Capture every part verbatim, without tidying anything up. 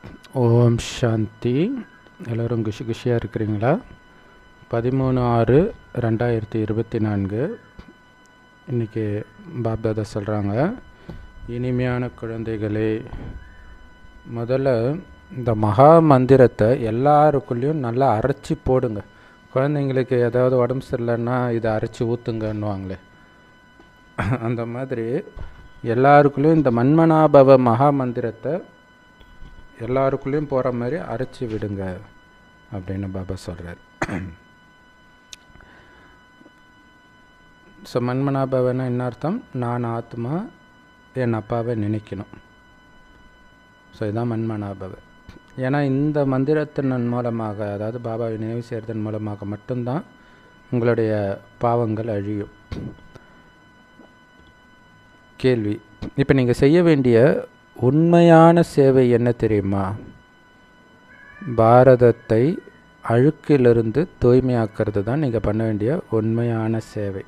ஓம் சாந்தி. எல்லோரும் குஷி குஷியாக இருக்கிறீங்களா? பதிமூணு ஆறு ரெண்டாயிரத்தி இருபத்தி நான்கு இன்றைக்கி பாப்தாதா சொல்கிறாங்க, இனிமையான குழந்தைகளே, முதல்ல இந்த மகா மந்திரத்தை எல்லாருக்குள்ளேயும் நல்லா அரைச்சி போடுங்க. குழந்தைங்களுக்கு ஏதாவது உடம்பு சரியில்லைன்னா இதை அரைச்சி ஊற்றுங்கன்னுவாங்களே, அந்த மாதிரி எல்லாருக்குள்ளேயும் இந்த மன்மனாபவ மகா மந்திரத்தை எல்லாருக்குள்ளேயும் போகிற மாதிரி அரைச்சி விடுங்க அப்படின்னு பாபா சொல்கிறார். ஸோ மன்மனாபவன்னா என்ன அர்த்தம்? நான் ஆத்மா, என் அப்பாவை நினைக்கணும். ஸோ இதுதான் மன்மனாபவ. ஏன்னா இந்த மந்திரத்தின் மூலமாக, அதாவது பாபாவை நினைவு செய்கிறதன் மூலமாக மட்டும்தான் உங்களுடைய பாவங்கள் அழியும். கேள்வி: இப்போ நீங்கள் செய்ய வேண்டிய உண்மையான சேவை என்ன தெரியுமா? பாரதத்தை அழுக்கிலிருந்து தூய்மையாக்கிறது தான் நீங்கள் பண்ண வேண்டிய உண்மையான சேவை.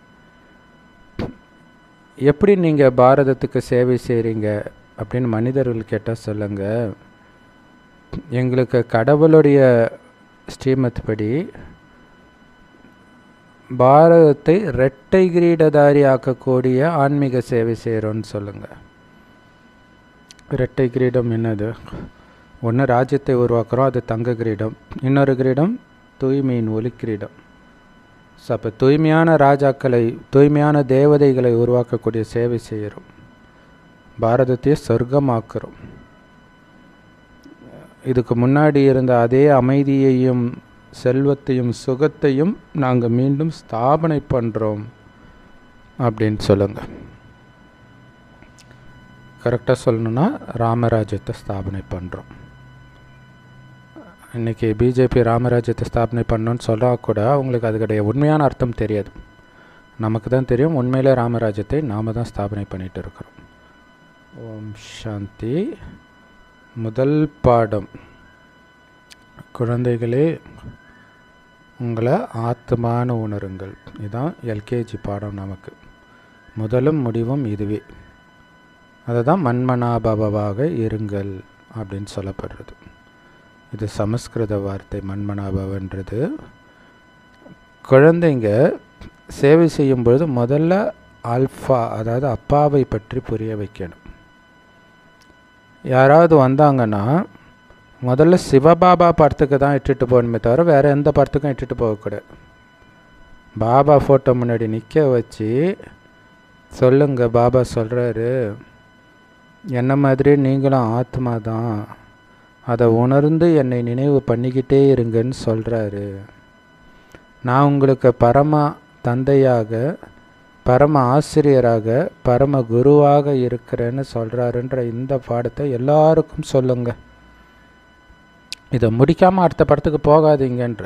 எப்படி நீங்கள் பாரதத்துக்கு சேவை செய்கிறீங்க அப்படின்னு மனிதர்கள் கேட்டால் சொல்லுங்கள். எங்களுக்கு கடவுளுடைய ஸ்ரீமத் படி பாரதத்தை இரட்டை கிரீடதாரி ஆக்கக்கூடிய ஆன்மீக சேவை செய்கிறோன்னு சொல்லுங்கள். இரட்டை கிரீடம் என்னது? ஒன்று ராஜ்யத்தை உருவாக்குறோம், அது தங்க கிரீடம். இன்னொரு கிரீடம் தூய்மையின் ஒளி கிரீடம். ஸோ அப்போ தூய்மையான ராஜாக்களை, தூய்மையான தேவதைகளை உருவாக்கக்கூடிய சேவை செய்கிறோம். பாரதத்தையே சொர்க்கமாக்குறோம். இதுக்கு முன்னாடி இருந்த அதே அமைதியையும் செல்வத்தையும் சுகத்தையும் நாங்கள் மீண்டும் ஸ்தாபனை பண்ணுறோம் அப்படின்னு சொல்லுங்கள். கரெக்டாக சொல்லணுன்னா ராமராஜ்யத்தை ஸ்தாபனை பண்ணுறோம். இன்றைக்கி பிஜேபி ராமராஜ்யத்தை ஸ்தாபனை பண்ணணுன்னு சொன்னால் கூட அவங்களுக்கு அதுக்கடைய உண்மையான அர்த்தம் தெரியாது. நமக்கு தான் தெரியும், உண்மையிலே ராமராஜ்யத்தை நாம் தான் ஸ்தாபனை பண்ணிகிட்டு இருக்கிறோம். ஓம் சாந்தி. முதல் பாடம்: குழந்தைகளே, உங்களை ஆத்மான உணருங்கள். இதுதான் எல்கேஜி பாடம். நமக்கு முதலும் முடிவும் இதுவே. அதை தான் மன்மனாபவாக இருங்கள் அப்படின்னு சொல்லப்படுறது. இது சமஸ்கிருத வார்த்தை. மன்மனாபவன்றது குழந்தைங்க சேவை செய்யும் பொழுது முதல்ல ஆல்ஃபா, அதாவது அப்பாவை பற்றி புரிய வைக்கணும். யாராவது வந்தாங்கன்னா முதல்ல சிவபாபா படத்துக்கு தான் இட்டுட்டு போகணுமே தவிர வேறு எந்த படத்துக்கும் இட்டுட்டு போகக்கூடாது. பாபா ஃபோட்டோ முன்னாடி நிற்க வச்சு சொல்லுங்க, பாபா சொல்கிறாரு, என்ன மாதிரி நீங்களும் ஆத்மா தான், அதை உணர்ந்து என்னை நினைவு பண்ணிக்கிட்டே இருங்கன்னு சொல்கிறாரு. நான் உங்களுக்கு பரம தந்தையாக, பரம ஆசிரியராக, பரம குருவாக இருக்கிறேன்னு சொல்கிறாருன்ற இந்த பாடத்தை எல்லாருக்கும் சொல்லுங்க. இதை முடிக்காமல் அடுத்த படத்துக்கு போகாதீங்கன்ற.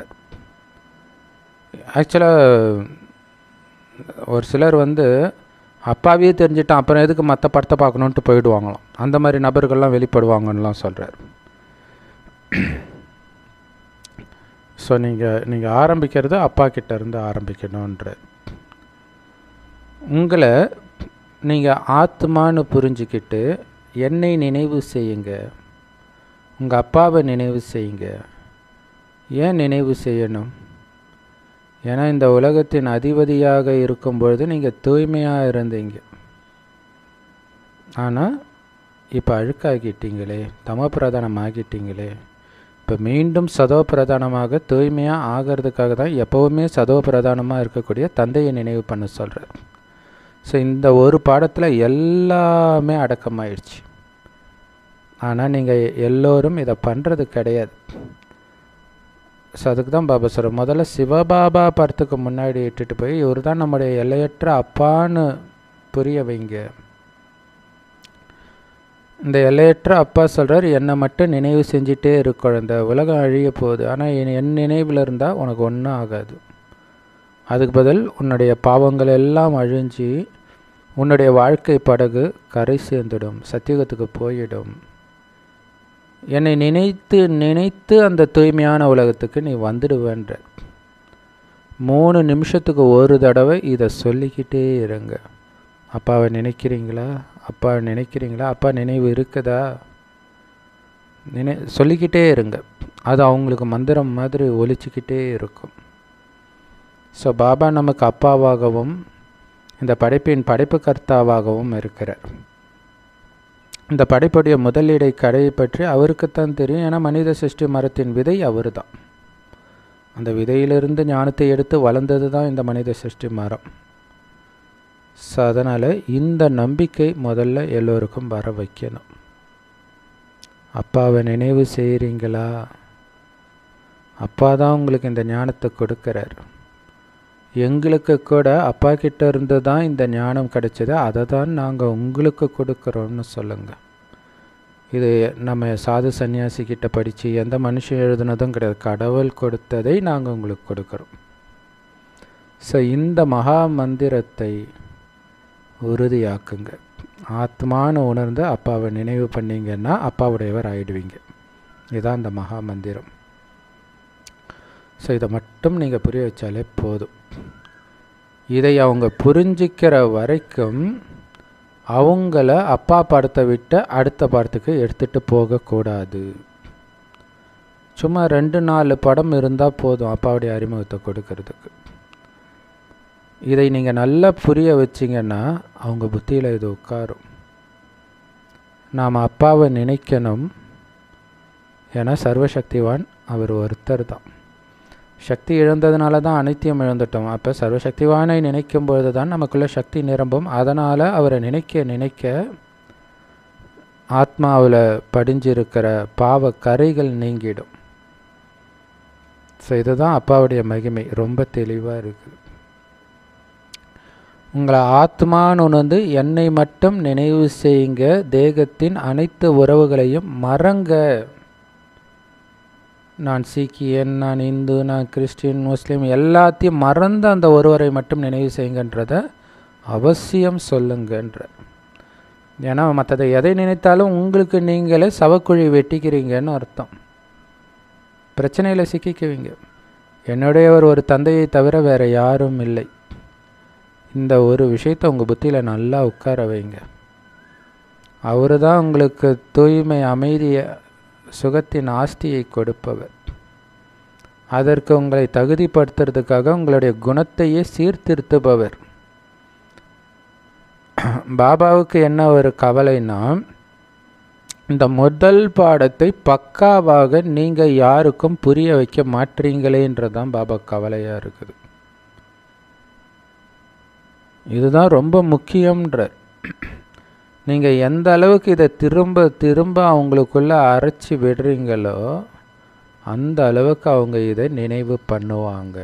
ஆக்சுவலாக ஒரு சிலர் வந்து அப்பாவே தெரிஞ்சிட்டான், அப்புறம் எதுக்கு மற்ற படத்தை பார்க்கணுன்ட்டு போயிடுவாங்களாம். அந்த மாதிரி நபர்கள்லாம் வெளிப்படுவாங்கன்னெலாம் சொல்கிறார். ஸோ நீங்கள் நீங்கள் ஆரம்பிக்கிறது அப்பா கிட்டேருந்து ஆரம்பிக்கணுன்ற. உங்களை நீங்கள் ஆத்மான்னு புரிஞ்சுக்கிட்டு என்னை நினைவு செய்யுங்க, உங்கள் அப்பாவை நினைவு செய்யுங்க. ஏன் நினைவு செய்யணும்? ஏன்னா இந்த உலகத்தின் அதிபதியாக இருக்கும்பொழுது நீங்கள் தூய்மையாக இருந்தீங்க. ஆனால் இப்போ அழுக்காகிட்டீங்களே, தமோ பிரதானம் ஆகிட்டீங்களே. இப்போ மீண்டும் சதோ பிரதானமாக தூய்மையாக ஆகிறதுக்காக தான் எப்போவுமே சதோ பிரதானமாக இருக்கக்கூடிய தந்தையை நினைவு பண்ண சொல்கிறார். ஸோ இந்த ஒரு பாடத்தில் எல்லாமே அடக்கமாயிடுச்சு. ஆனால் நீங்கள் எல்லோரும் இதை பண்ணுறது கிடையாது. ஸோ அதுக்கு தான் பாபா சொல்கிறார், முதல்ல சிவபாபா படத்துக்கு முன்னாடி இட்டுட்டு போய் இவர் தான் நம்முடைய எல்லையற்ற அப்பான்னு புரிய வைங்க. இந்த எல்லையற்ற அப்பா சொல்கிறார், என்னை மட்டும் நினைவு செஞ்சிட்டே இரு குழந்தை, உலகம் அழிய போகுது, ஆனால் என் நினைவில் இருந்தால் உனக்கு ஒன்றும் ஆகாது. அதுக்கு பதில் உன்னுடைய பாவங்கள் எல்லாம் அழிஞ்சு உன்னுடைய வாழ்க்கை படகு கரை சேர்ந்துடும், சத்தியுகத்துக்கு போயிடும். என்னை நினைத்து நினைத்து அந்த தூய்மையான உலகத்துக்கு நீ வந்துடுவேன்ற. மூணு நிமிஷத்துக்கு ஒரு தடவை இதை சொல்லிக்கிட்டே இருங்க. அப்பாவை நினைக்கிறீங்களா? அப்பா நினைக்கிறீங்களா? அப்பா நினைவு இருக்குதா? நினை சொல்லிக்கிட்டே இருங்க. அது அவங்களுக்கு மந்திரம் மாதிரி ஒலிச்சிக்கிட்டே இருக்கும். ஸோ பாபா நமக்கு அப்பாவாகவும் இந்த படைப்பின் படைப்பு கர்த்தாவாகவும் இருக்கிறார். இந்த படைப்புடைய முதலீடை கடையை பற்றி அவருக்குத்தான் தெரியும். ஏன்னா மனித சிருஷ்டி மரத்தின் விதை அவர் தான். அந்த விதையிலிருந்து ஞானத்தை எடுத்து வளர்ந்தது தான் இந்த மனித சிருஷ்டி மரம். ஸோ அதனால் இந்த நம்பிக்கை முதல்ல எல்லோருக்கும் வர வைக்கணும். அப்பாவை நினைவு செய்கிறீங்களா? அப்பா தான் உங்களுக்கு இந்த ஞானத்தை கொடுக்குறார். எங்களுக்கு கூட அப்பா கிட்ட இருந்து தான் இந்த ஞானம் கிடைச்சது, அதை தான் நாங்கள் உங்களுக்கு கொடுக்குறோம்னு சொல்லுங்கள். இது நம்ம சாது சன்னியாசிக்கிட்ட படித்து எந்த மனுஷன் எழுதுனதும் கிடையாது. கடவுள் கொடுத்ததை நாங்கள் உங்களுக்கு கொடுக்குறோம். ஸோ இந்த மகா மந்திரத்தை உறுதியாக்குங்க. ஆத்மான்னு உணர்ந்து அப்பாவை நினைவு பண்ணிங்கன்னா அப்பாவுடையவர் ஆயிடுவீங்க. இதுதான் இந்த மகா மந்திரம். ஸோ இதை மட்டும் நீங்கள் புரிய வச்சாலே போதும். இதை அவங்க புரிஞ்சிக்கிற வரைக்கும் அவங்கள அப்பா படத்தை விட்டு அடுத்த படத்துக்கு எடுத்துகிட்டு போகக்கூடாது. சும்மா ரெண்டு நாலு படம் இருந்தால் போதும் அப்பாவுடைய அறிமுகத்தை கொடுக்கறதுக்கு. இதை நீங்கள் நல்லா புரிய வச்சிங்கன்னா அவங்க புத்தியில் இது உட்காரும். நாம் அப்பாவை நினைக்கணும். ஏன்னா சர்வசக்திவான் அவர் ஒருத்தர் தான். சக்தி இழந்ததுனால தான் அனைத்தியம் இழந்துட்டோம். அப்போ சர்வசக்திவானை நினைக்கும் பொழுது தான் நமக்குள்ள சக்தி நிரம்பும். அதனால் அவரை நினைக்க நினைக்க ஆத்மாவில் படிஞ்சிருக்கிற பாவ கரைகள் நீங்கிடும். ஸோ இதுதான் அப்பாவுடைய மகிமை. ரொம்ப தெளிவாக இருக்குது. உங்களை ஆத்மான்னு உணர்ந்து என்னை மட்டும் நினைவு செய்யுங்க. தேகத்தின் அனைத்து உறவுகளையும் மறங்க. நான் சீக்கியன், நான் இந்து, நான் கிறிஸ்டின், முஸ்லீம் எல்லாத்தையும் மறந்து அந்த ஒருவரை மட்டும் நினைவு செய்யுங்கன்றத அவசியம் சொல்லுங்கன்ற. ஏன்னா மற்றதை எதை நினைத்தாலும் உங்களுக்கு நீங்களே சவக்குழி வெட்டிக்கிறீங்கன்னு அர்த்தம். பிரச்சனையில் சிக்கிக்குவீங்க. என்னுடையவர் ஒரு தந்தையை தவிர வேறு யாரும் இல்லை. இந்த ஒரு விஷயத்தை உங்கள் புத்தியில் நல்லா உட்கார வைங்க. அவர் தான் உங்களுக்கு தூய்மை, அமைதியை, சுகத்தின் ஆஸ்தியை கொடுப்பவர். அதற்கு உங்களை தகுதிப்படுத்துறதுக்காக உங்களுடைய குணத்தையே சீர்திருத்துபவர். பாபாவுக்கு என்ன ஒரு கவலைனா, இந்த முதல் பாடத்தை பக்காவாக நீங்கள் யாருக்கும் புரிய வைக்க மாட்டீங்களேன்றதான் பாபா கவலையாக இருக்குது. இதுதான் ரொம்ப முக்கியம்ன்றார். நீங்கள் எந்த அளவுக்கு இதை திரும்ப திரும்ப அவங்களுக்குள்ளே அரைச்சி விடுறீங்களோ அந்த அளவுக்கு அவங்க இதை நினைவு பண்ணுவாங்க.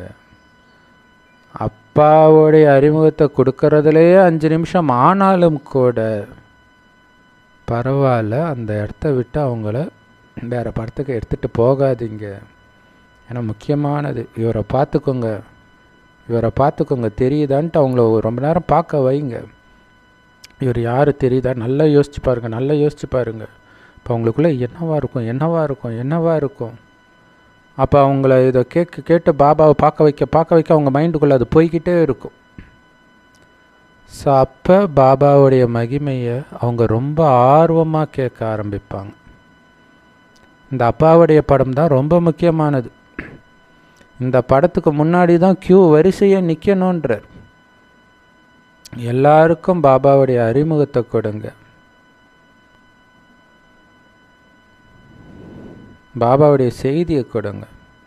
அப்பாவுடைய அறிமுகத்தை கொடுக்கறதுலேயே அஞ்சு நிமிஷம் ஆனாலும் கூட பரவாயில்ல, அந்த இடத்த விட்டு அவங்கள வேறு படத்துக்கு எடுத்துகிட்டு போகாதீங்க. ஏன்னா முக்கியமானது இவரை பார்த்துக்கோங்க, இவரை பார்த்துக்கோங்க தெரியுதான்ட்டு அவங்கள ரொம்ப நேரம் பார்க்க வைங்க. இவர் யார் தெரியுதா, நல்லா யோசிச்சு பாருங்கள், நல்லா யோசிச்சு பாருங்கள். இப்போ அவங்களுக்குள்ளே என்னவா இருக்கும் என்னவா இருக்கும் என்னவா இருக்கும் அப்போ அவங்கள இதை கேட்க கேட்டு பாபாவை பார்க்க வைக்க பார்க்க வைக்க அவங்க மைண்டுக்குள்ளே அது போய்கிட்டே இருக்கும். ஸோ அப்போ பாபாவுடைய மகிமையை அவங்க ரொம்ப ஆர்வமாக கேட்க ஆரம்பிப்பாங்க. இந்த அப்பாவுடைய படம் தான் ரொம்ப முக்கியமானது. இந்த படத்துக்கு முன்னாடி தான் கியூ வரிசையை நிற்கணுன்றார். எல்லாருக்கும் பாபாவுடைய அறிமுகத்தை கொடுங்க. பாபாவுடைய செய்தியை கொடுங்க.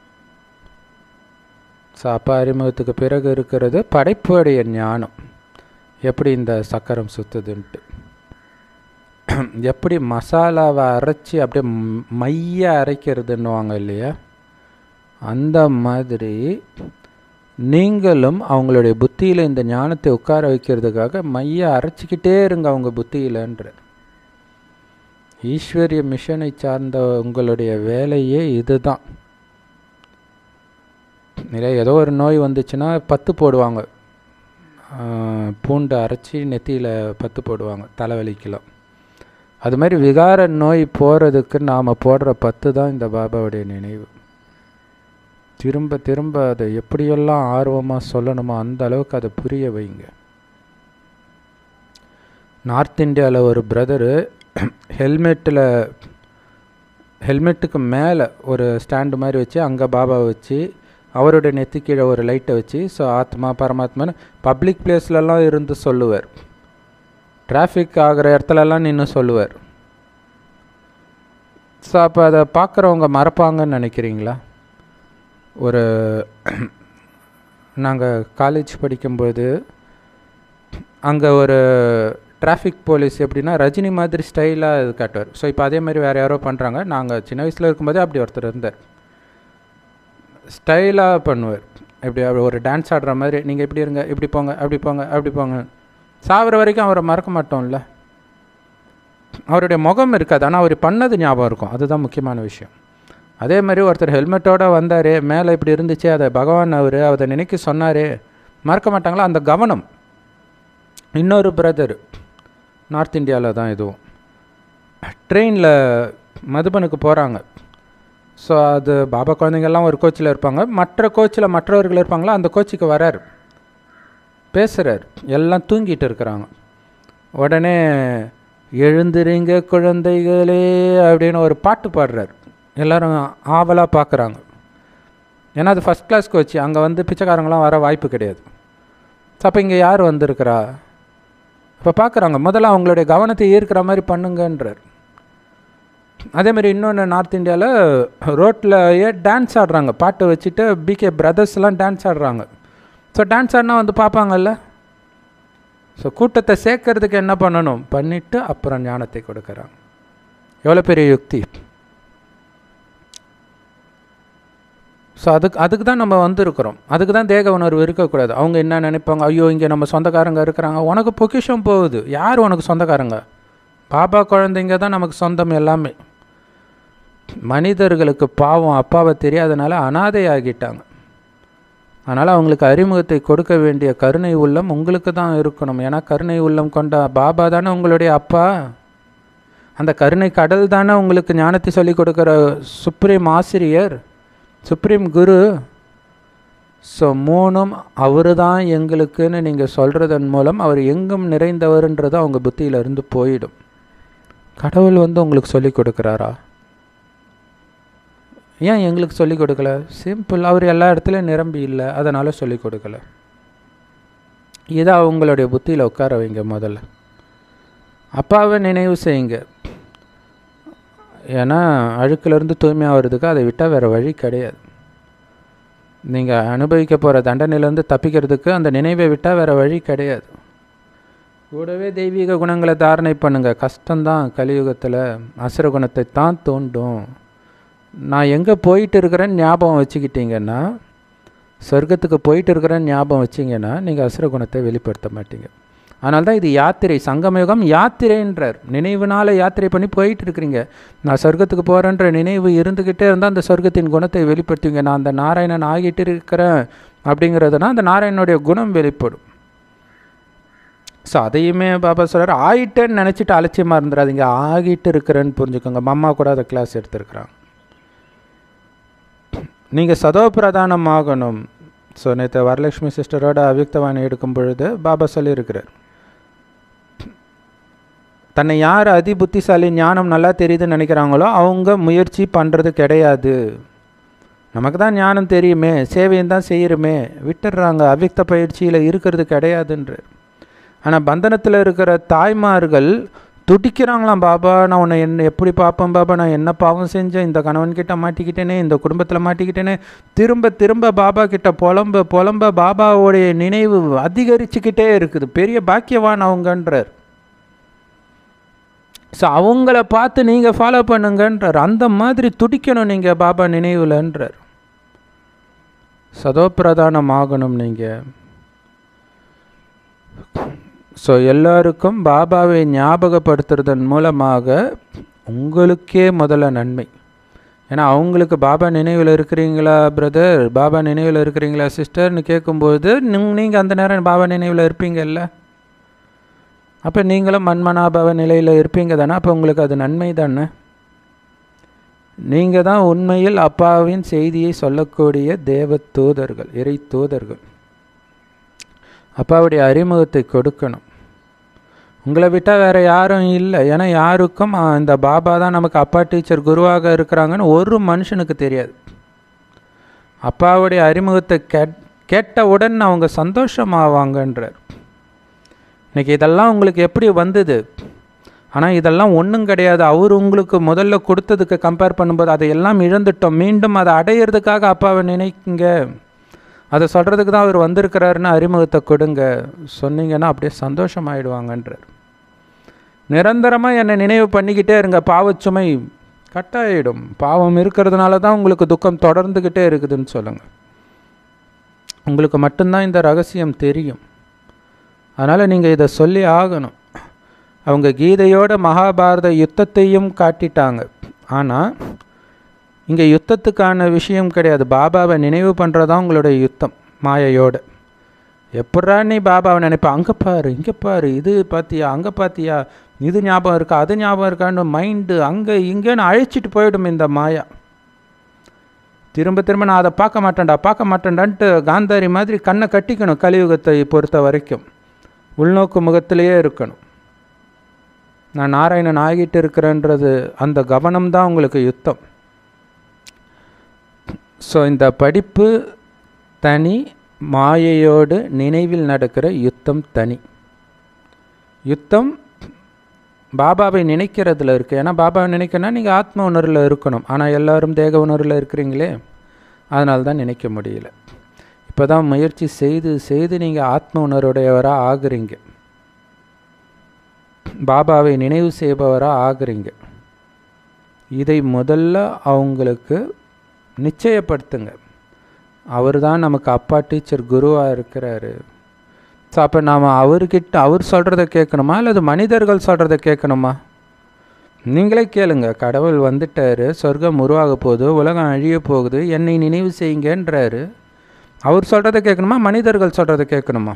ஸோ அப்பா அறிமுகத்துக்கு பிறகு இருக்கிறது படைப்புடைய ஞானம். எப்படி இந்த சக்கரம் சுற்றுதுன்ட்டு, எப்படி மசாலாவை அரைச்சி அப்படியே மைய அரைக்கிறதுன்னுவாங்க இல்லையா, அந்த மாதிரி நீங்களும் அவங்களுடைய புத்தியில் இந்த ஞானத்தை உட்கார வைக்கிறதுக்காக மைய அரைச்சிக்கிட்டே இருங்க அவங்க புத்தியிலன்ற. ஈஸ்வரிய மிஷனை சார்ந்த உங்களுடைய வேலையே இதுதான். நிறைய ஏதோ ஒரு நோய் வந்துச்சுன்னா பத்து போடுவாங்க, பூண்டு அரைச்சி நெத்தியில் பத்து போடுவாங்க தலைவலிக்கலாம். அது மாதிரி விகார நோய் போகிறதுக்கு நாம் போடுற பத்து தான் இந்த பாபாவுடைய நினைவு. திரும்ப திரும்ப அதை எப்படியெல்லாம் ஆர்வமாக சொல்லணுமோ அந்த அளவுக்கு அதை புரிய வைங்க. நார்த் இந்தியாவில் ஒரு பிரதரு ஹெல்மெட்டில் ஹெல்மெட்டுக்கு மேலே ஒரு ஸ்டாண்டு மாதிரி வச்சு அங்கே பாபாவை வச்சு அவருடைய நெத்தி கீழே ஒரு லைட்டை வச்சு ஸோ ஆத்மா பரமாத்மான்னு பப்ளிக் பிளேஸ்லலாம் இருந்து சொல்லுவார். டிராஃபிக் ஆகிற இடத்துலலாம் நின்று சொல்லுவார். ஸோ அப்போ அதை பார்க்குறவங்க மறப்பாங்கன்னு நினைக்கிறீங்களா? ஒரு நாங்கள் காலேஜ் படிக்கும்போது அங்கே ஒரு டிராஃபிக் போலீஸ் எப்படின்னா ரஜினி மாதிரி ஸ்டைலாக இது காட்டுவார். ஸோ இப்போ அதே மாதிரி வேறு யாரோ பண்ணுறாங்க. நாங்கள் சின்ன வயசில் இருக்கும்போதே அப்படி ஒருத்தர் இருந்தார். ஸ்டைலாக பண்ணுவார். இப்படி ஒரு டான்ஸ் ஆடுற மாதிரி, நீங்கள் இப்படி இருங்க, இப்படி போங்க, அப்படி போங்க, அப்படி போங்க. சாகிற வரைக்கும் அவரை மறக்க மாட்டோம்ல. அவருடைய முகம் இருக்காது, ஆனால் அவர் பண்ணது ஞாபகம் இருக்கும். அதுதான் முக்கியமான விஷயம். அதே மாதிரி ஒருத்தர் ஹெல்மெட்டோடு வந்தார், மேலே இப்படி இருந்துச்சு, அதை பகவான் அவர் அதை நினைக்க சொன்னார், மறக்க மாட்டாங்களா அந்த கவனம். இன்னொரு பிரதர் நார்த் இந்தியாவில் தான் இதுவும் ட்ரெயினில் மதுபனுக்கு போகிறாங்க. ஸோ அது பாபா குழந்தைங்கள்லாம் ஒரு கோச்சில் இருப்பாங்க, மற்ற கோச்சில் மற்றவர்கள் இருப்பாங்களா, அந்த கோச்சிக்கு வரார், பேசுகிறார், எல்லாம் தூங்கிட்டு இருக்கிறாங்க. உடனே எழுந்திருங்க குழந்தைகளே அப்படின்னு ஒரு பாட்டு பாடுறார். எல்லோரும் ஆவலாக பார்க்குறாங்க. ஏன்னா அது ஃபஸ்ட் கிளாஸ் கோச்சு, அங்கே வந்து பிச்சைக்காரங்களாம் வர வாய்ப்பு கிடையாது. ஸோ அப்போ இங்கே யார் வந்திருக்கிறா இப்போ பார்க்குறாங்க. முதல்ல அவங்களுடைய கவனத்தை ஈர்க்கிற மாதிரி பண்ணுங்கன்றார். அதேமாதிரி இன்னொன்று நார்த் இந்தியாவில் ரோட்டில் ஏன் டான்ஸ் ஆடுறாங்க, பாட்டு வச்சுட்டு பிகே பிரதர்ஸ்லாம் டான்ஸ் ஆடுறாங்க. ஸோ டான்ஸ் ஆடினா வந்து பார்ப்பாங்கல்ல. ஸோ கூட்டத்தை சேர்க்கறதுக்கு என்ன பண்ணணும் பண்ணிவிட்டு அப்புறம் ஞானத்தை கொடுக்குறாங்க. எவ்வளோ பெரிய யுக்தி. ஸோ அதுக்கு அதுக்கு தான் நம்ம வந்துருக்குறோம். அதுக்கு தான் தேக உணர்வு இருக்கக்கூடாது. அவங்க என்ன நினைப்பாங்க, ஐயோ இங்கே நம்ம சொந்தக்காரங்க இருக்கிறாங்க. உனக்கு பொக்கிஷம் போகுது. யார் உனக்கு சொந்தக்காரங்க? பாபா குழந்தைங்க தான் நமக்கு சொந்தம் எல்லாமே. மனிதர்களுக்கு பாவம் அப்பாவை தெரியாதனால அனாதை ஆகிட்டாங்க. அதனால் அவங்களுக்கு அறிமுகத்தை கொடுக்க வேண்டிய கருணை உள்ளம் உங்களுக்கு தான் இருக்கணும். ஏன்னா கருணை உள்ளம் கொண்ட பாபா தானே உங்களுடைய அப்பா. அந்த கருணை கடல் தானே உங்களுக்கு ஞானத்தை சொல்லிக் கொடுக்குற சுப்ரீம் ஆசிரியர், சுப்ரீம் குரு. ஸோ மூணும் அவர் தான் எங்களுக்குன்னு நீங்கள் சொல்கிறதன் மூலம் அவர் எங்கும் நிறைந்தவர்ன்றது அவங்க புத்தியிலிருந்து போயிடும். கடவுள் வந்து உங்களுக்கு சொல்லிக் கொடுக்குறாரா? ஏன் எங்களுக்கு சொல்லிக் கொடுக்கல? சிம்பிள், அவர் எல்லா இடத்துலையும் நிரம்பி இல்லை, அதனால் சொல்லிக் கொடுக்கல. இதை அவங்களுடைய புத்தியில் உட்கார வைங்க. முதல்ல அப்பாவை நினைவு செய்யுங்க. ஏன்னா அழுக்கிலிருந்து தூய்மையாக வர்றதுக்கு அதை விட்டால் வேறு வழி கிடையாது. நீங்கள் அனுபவிக்க போகிற தண்டனையிலேருந்து தப்பிக்கிறதுக்கு அந்த நினைவை விட்டால் வேறு வழி கிடையாது. கூடவே தெய்வீக குணங்களை தாரணை பண்ணுங்கள். கஷ்டம்தான் கலியுகத்தில். அசுர குணத்தை தான் தோண்டும். நான் எங்கே போயிட்டு இருக்கிறேன்னு ஞாபகம் வச்சுக்கிட்டீங்கன்னா, சொர்க்கத்துக்கு போயிட்டு இருக்கிறேன்னு ஞாபகம் வச்சிங்கன்னா நீங்கள் அசுர குணத்தை வெளிப்படுத்த மாட்டீங்க. அதனால தான் இது யாத்திரை, சங்கமயுகம் யாத்திரைன்றார். நினைவுனால யாத்திரை பண்ணி போயிட்டு இருக்கிறீங்க. நான் சொர்க்கத்துக்கு போகிறேன்ற நினைவு இருந்துக்கிட்டே இருந்தால் அந்த சொர்க்கத்தின் குணத்தை வெளிப்படுத்துவீங்க. நான் அந்த நாராயணன் ஆகிட்டு இருக்கிறேன் அப்படிங்கிறதுனா அந்த நாராயணனுடைய குணம் வெளிப்படும். ஸோ அதையுமே பாபா சொல்கிறார், ஆகிட்டேன்னு நினச்சிட்டு அலட்சியமாக இருந்துடாதீங்க, ஆகிட்டு இருக்கிறேன்னு புரிஞ்சுக்கோங்க. அம்மா கூட அதை கிளாஸ் எடுத்துருக்குறாங்க. நீங்கள் சதோ பிரதானம் ஆகணும். ஸோ நேற்று வரலட்சுமி சிஸ்டரோட அவ்யுக்தவாணி எடுக்கும் பொழுது பாபா சொல்லியிருக்கிறார், தன்னை யார் அதி புத்திசாலி ஞானம் நல்லா தெரியுதுன்னு நினைக்கிறாங்களோ அவங்க முயற்சி பண்ணுறது கிடையாது. நமக்கு தான் ஞானம் தெரியுமே, சேவையும் தான் செய்கிறோமே, விட்டுடுறாங்க, அவ்யுக்த பயிற்சியில் இருக்கிறது கிடையாதுன்ற. ஆனால் பந்தனத்தில் இருக்கிற தாய்மார்கள் துடிக்கிறாங்களாம், பாபா நான் உன்னை என்ன எப்படி பார்ப்பேன் பாபா, நான் என்ன பாவம் செஞ்சேன், இந்த கணவன்கிட்ட மாட்டிக்கிட்டேனே, இந்த குடும்பத்தில் மாட்டிக்கிட்டேனே, திரும்ப திரும்ப பாபா கிட்ட புலம்ப புலம்ப பாபாவோடைய நினைவு அதிகரிச்சுக்கிட்டே இருக்குது. பெரிய பாக்கியவான் அவங்கன்றார். ஸோ அவங்கள பார்த்து நீங்கள் ஃபாலோ பண்ணுங்கன்றார். அந்த மாதிரி துடிக்கணும் நீங்கள் பாபா நினைவுலன்றார். சதோப்பிரதானம் ஆகணும் நீங்கள். ஸோ எல்லாருக்கும் பாபாவை ஞாபகப்படுத்துறதன் மூலமாக உங்களுக்கே முதல்ல நன்மை. ஏன்னா அவங்களுக்கு பாபா நினைவில் இருக்கிறீங்களா பிரதர், பாபா நினைவில் இருக்கிறீங்களா சிஸ்டர்னு கேட்கும்போது நீங்கள் அந்த நேரம் பாபா நினைவில் இருப்பீங்கல்ல, அப்போ நீங்களும் மன்மனாபாவ நிலையில் இருப்பீங்க தானே. அப்போ உங்களுக்கு அது நன்மை தானே. நீங்கள் தான் உண்மையில் அப்பாவின் செய்தியை சொல்லக்கூடிய தேவ தூதர்கள், இறை தூதர்கள். அப்பாவுடைய அறிமுகத்தை கொடுக்கணும். உங்களை விட்டால் வேறு யாரும் இல்லை. ஏன்னா யாருக்கும் இந்த பாபா தான் நமக்கு அப்பா டீச்சர் குருவாக இருக்கிறாங்கன்னு ஒரு மனுஷனுக்கு தெரியாது. அப்பாவுடைய அறிமுகத்தை கேட் கேட்டவுடன் அவங்க சந்தோஷமாவாங்கன்றார். இன்றைக்கி இதெல்லாம் உங்களுக்கு எப்படி வந்தது? ஆனால் இதெல்லாம் ஒன்றும் கிடையாது. அவர் உங்களுக்கு முதல்ல கொடுத்ததுக்கு கம்பேர் பண்ணும்போது அதையெல்லாம் இழந்துட்டோம். மீண்டும் அதை அடையிறதுக்காக அப்பாவை நினைக்குங்க, அதை சொல்கிறதுக்கு தான் அவர் வந்திருக்கிறாருன்னு அறிமுகத்தை கொடுங்க சொன்னீங்கன்னா அப்படியே சந்தோஷமாயிடுவாங்கன்றார். நிரந்தரமாக என்னை நினைவு பண்ணிக்கிட்டே இருங்க, பாவச்சுமை கட்டாயிடும். பாவம் இருக்கிறதுனால தான் உங்களுக்கு துக்கம் தொடர்ந்துக்கிட்டே இருக்குதுன்னு சொல்லுங்கள். உங்களுக்கு மட்டும்தான் இந்த ரகசியம் தெரியும். அதனால் நீங்கள் இதை சொல்லி ஆகணும். அவங்க கீதையோட மகாபாரத யுத்தத்தையும் காட்டிட்டாங்க. ஆனால் இங்கே யுத்தத்துக்கான விஷயம் கிடையாது. பாபாவை நினைவு பண்ணுறதான் உங்களுடைய யுத்தம் மாயையோடு. எப்படா நீ பாபாவை நினைப்பா, அங்கே பாரு, இங்கே பாரு, இது பார்த்தியா, அங்கே பார்த்தியா, இது ஞாபகம் இருக்கா, அது ஞாபகம் இருக்கான்னு மைண்டு அங்கே இங்கேன்னு அழைச்சிட்டு போயிடும் இந்த மாயா. திரும்ப திரும்ப நான் அதை பார்க்க மாட்டேன்டா பார்க்க மாட்டேன்டான்ட்டு காந்தாரி மாதிரி கண்ணை கட்டிக்கணும். கலியுகத்தை பொறுத்த வரைக்கும் உள்நோக்கு முகத்திலேயே இருக்கணும். நான் நாராயணன் ஆகிட்டு இருக்கிறேன்றது அந்த கவனம்தான் உங்களுக்கு யுத்தம். ஸோ இந்த படிப்பு தனி, மாயையோடு நினைவில் நடக்கிற யுத்தம் தனி. யுத்தம் பாபாவை நினைக்கிறதுல இருக்குது. ஏன்னா பாபாவை நினைக்கணும்னா நீங்கள் ஆத்ம உணர்வில் இருக்கணும். ஆனால் எல்லோரும் தேக உணர்வில் இருக்கிறீங்களே, அதனால தான் நினைக்க முடியல. இப்போ தான் முயற்சி செய்து செய்து நீங்கள் ஆத்ம உணர்வுடையவராக ஆகுறீங்க, பாபாவை நினைவு செய்பவராக ஆகுறீங்க. இதை முதல்ல அவங்களுக்கு நிச்சயப்படுத்துங்க. அவர் தான் நமக்கு அப்பா டீச்சர் குருவாக இருக்கிறாரு. ஸோ அப்போ நாம் அவர்கிட்ட அவர் சொல்கிறத கேட்கணுமா அல்லது மனிதர்கள் சொல்கிறத கேட்கணுமா? நீங்களே கேளுங்க. கடவுள் வந்துட்டார், சொர்க்கம் உருவாக போகுது, உலகம் அழிய போகுது, என்னை நினைவு செய்யுங்கன்றாரு. அவர் சொல்கிறத கேட்கணுமா மனிதர்கள் சொல்கிறத கேட்கணுமா?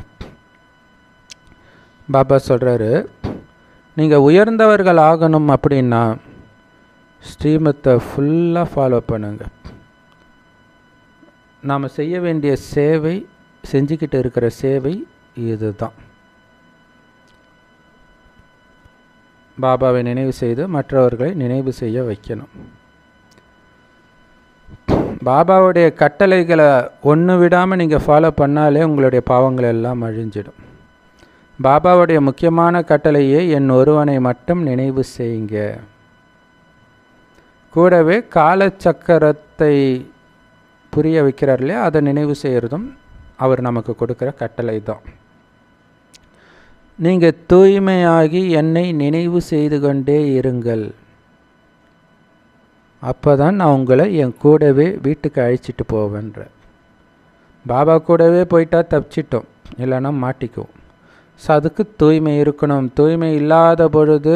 பாபா சொல்கிறாரு, நீங்கள் உயர்ந்தவர்கள் ஆகணும் அப்படின்னா ஸ்ரீமத்தை ஃபுல்லாக ஃபாலோ பண்ணுங்க. நாம் செய்ய வேண்டிய சேவை, செஞ்சுக்கிட்டு இருக்கிற சேவை இது தான். பாபாவை நினைவு செய்து மற்றவர்களை நினைவு செய்ய வைக்கணும். பாபாவுடைய கட்டளைகளை ஒன்று விடாமல் நீங்கள் ஃபாலோ பண்ணாலே உங்களுடைய பாவங்கள் எல்லாம் அழிஞ்சிடும். பாபாவுடைய முக்கியமான கட்டளையே என் ஒருவனை மட்டும் நினைவு செய்யுங்க. கூடவே காலச்சக்கரத்தை புரிய வைக்கிறார் இல்லையா, அதை நினைவு செய்கிறதும் அவர் நமக்கு கொடுக்குற கட்டளை தான். நீங்கள் தூய்மையாகி என்னை நினைவு செய்து கொண்டே இருங்கள், அப்போ தான் நான் உங்களை என் கூடவே வீட்டுக்கு அழைச்சிட்டு போவேன்ற. பாபா கூடவே போயிட்டா தப்பிச்சிட்டோம், இல்லைன்னா மாட்டிக்குவோம். ஸோ அதுக்கு தூய்மை இருக்கணும். தூய்மை இல்லாத பொழுது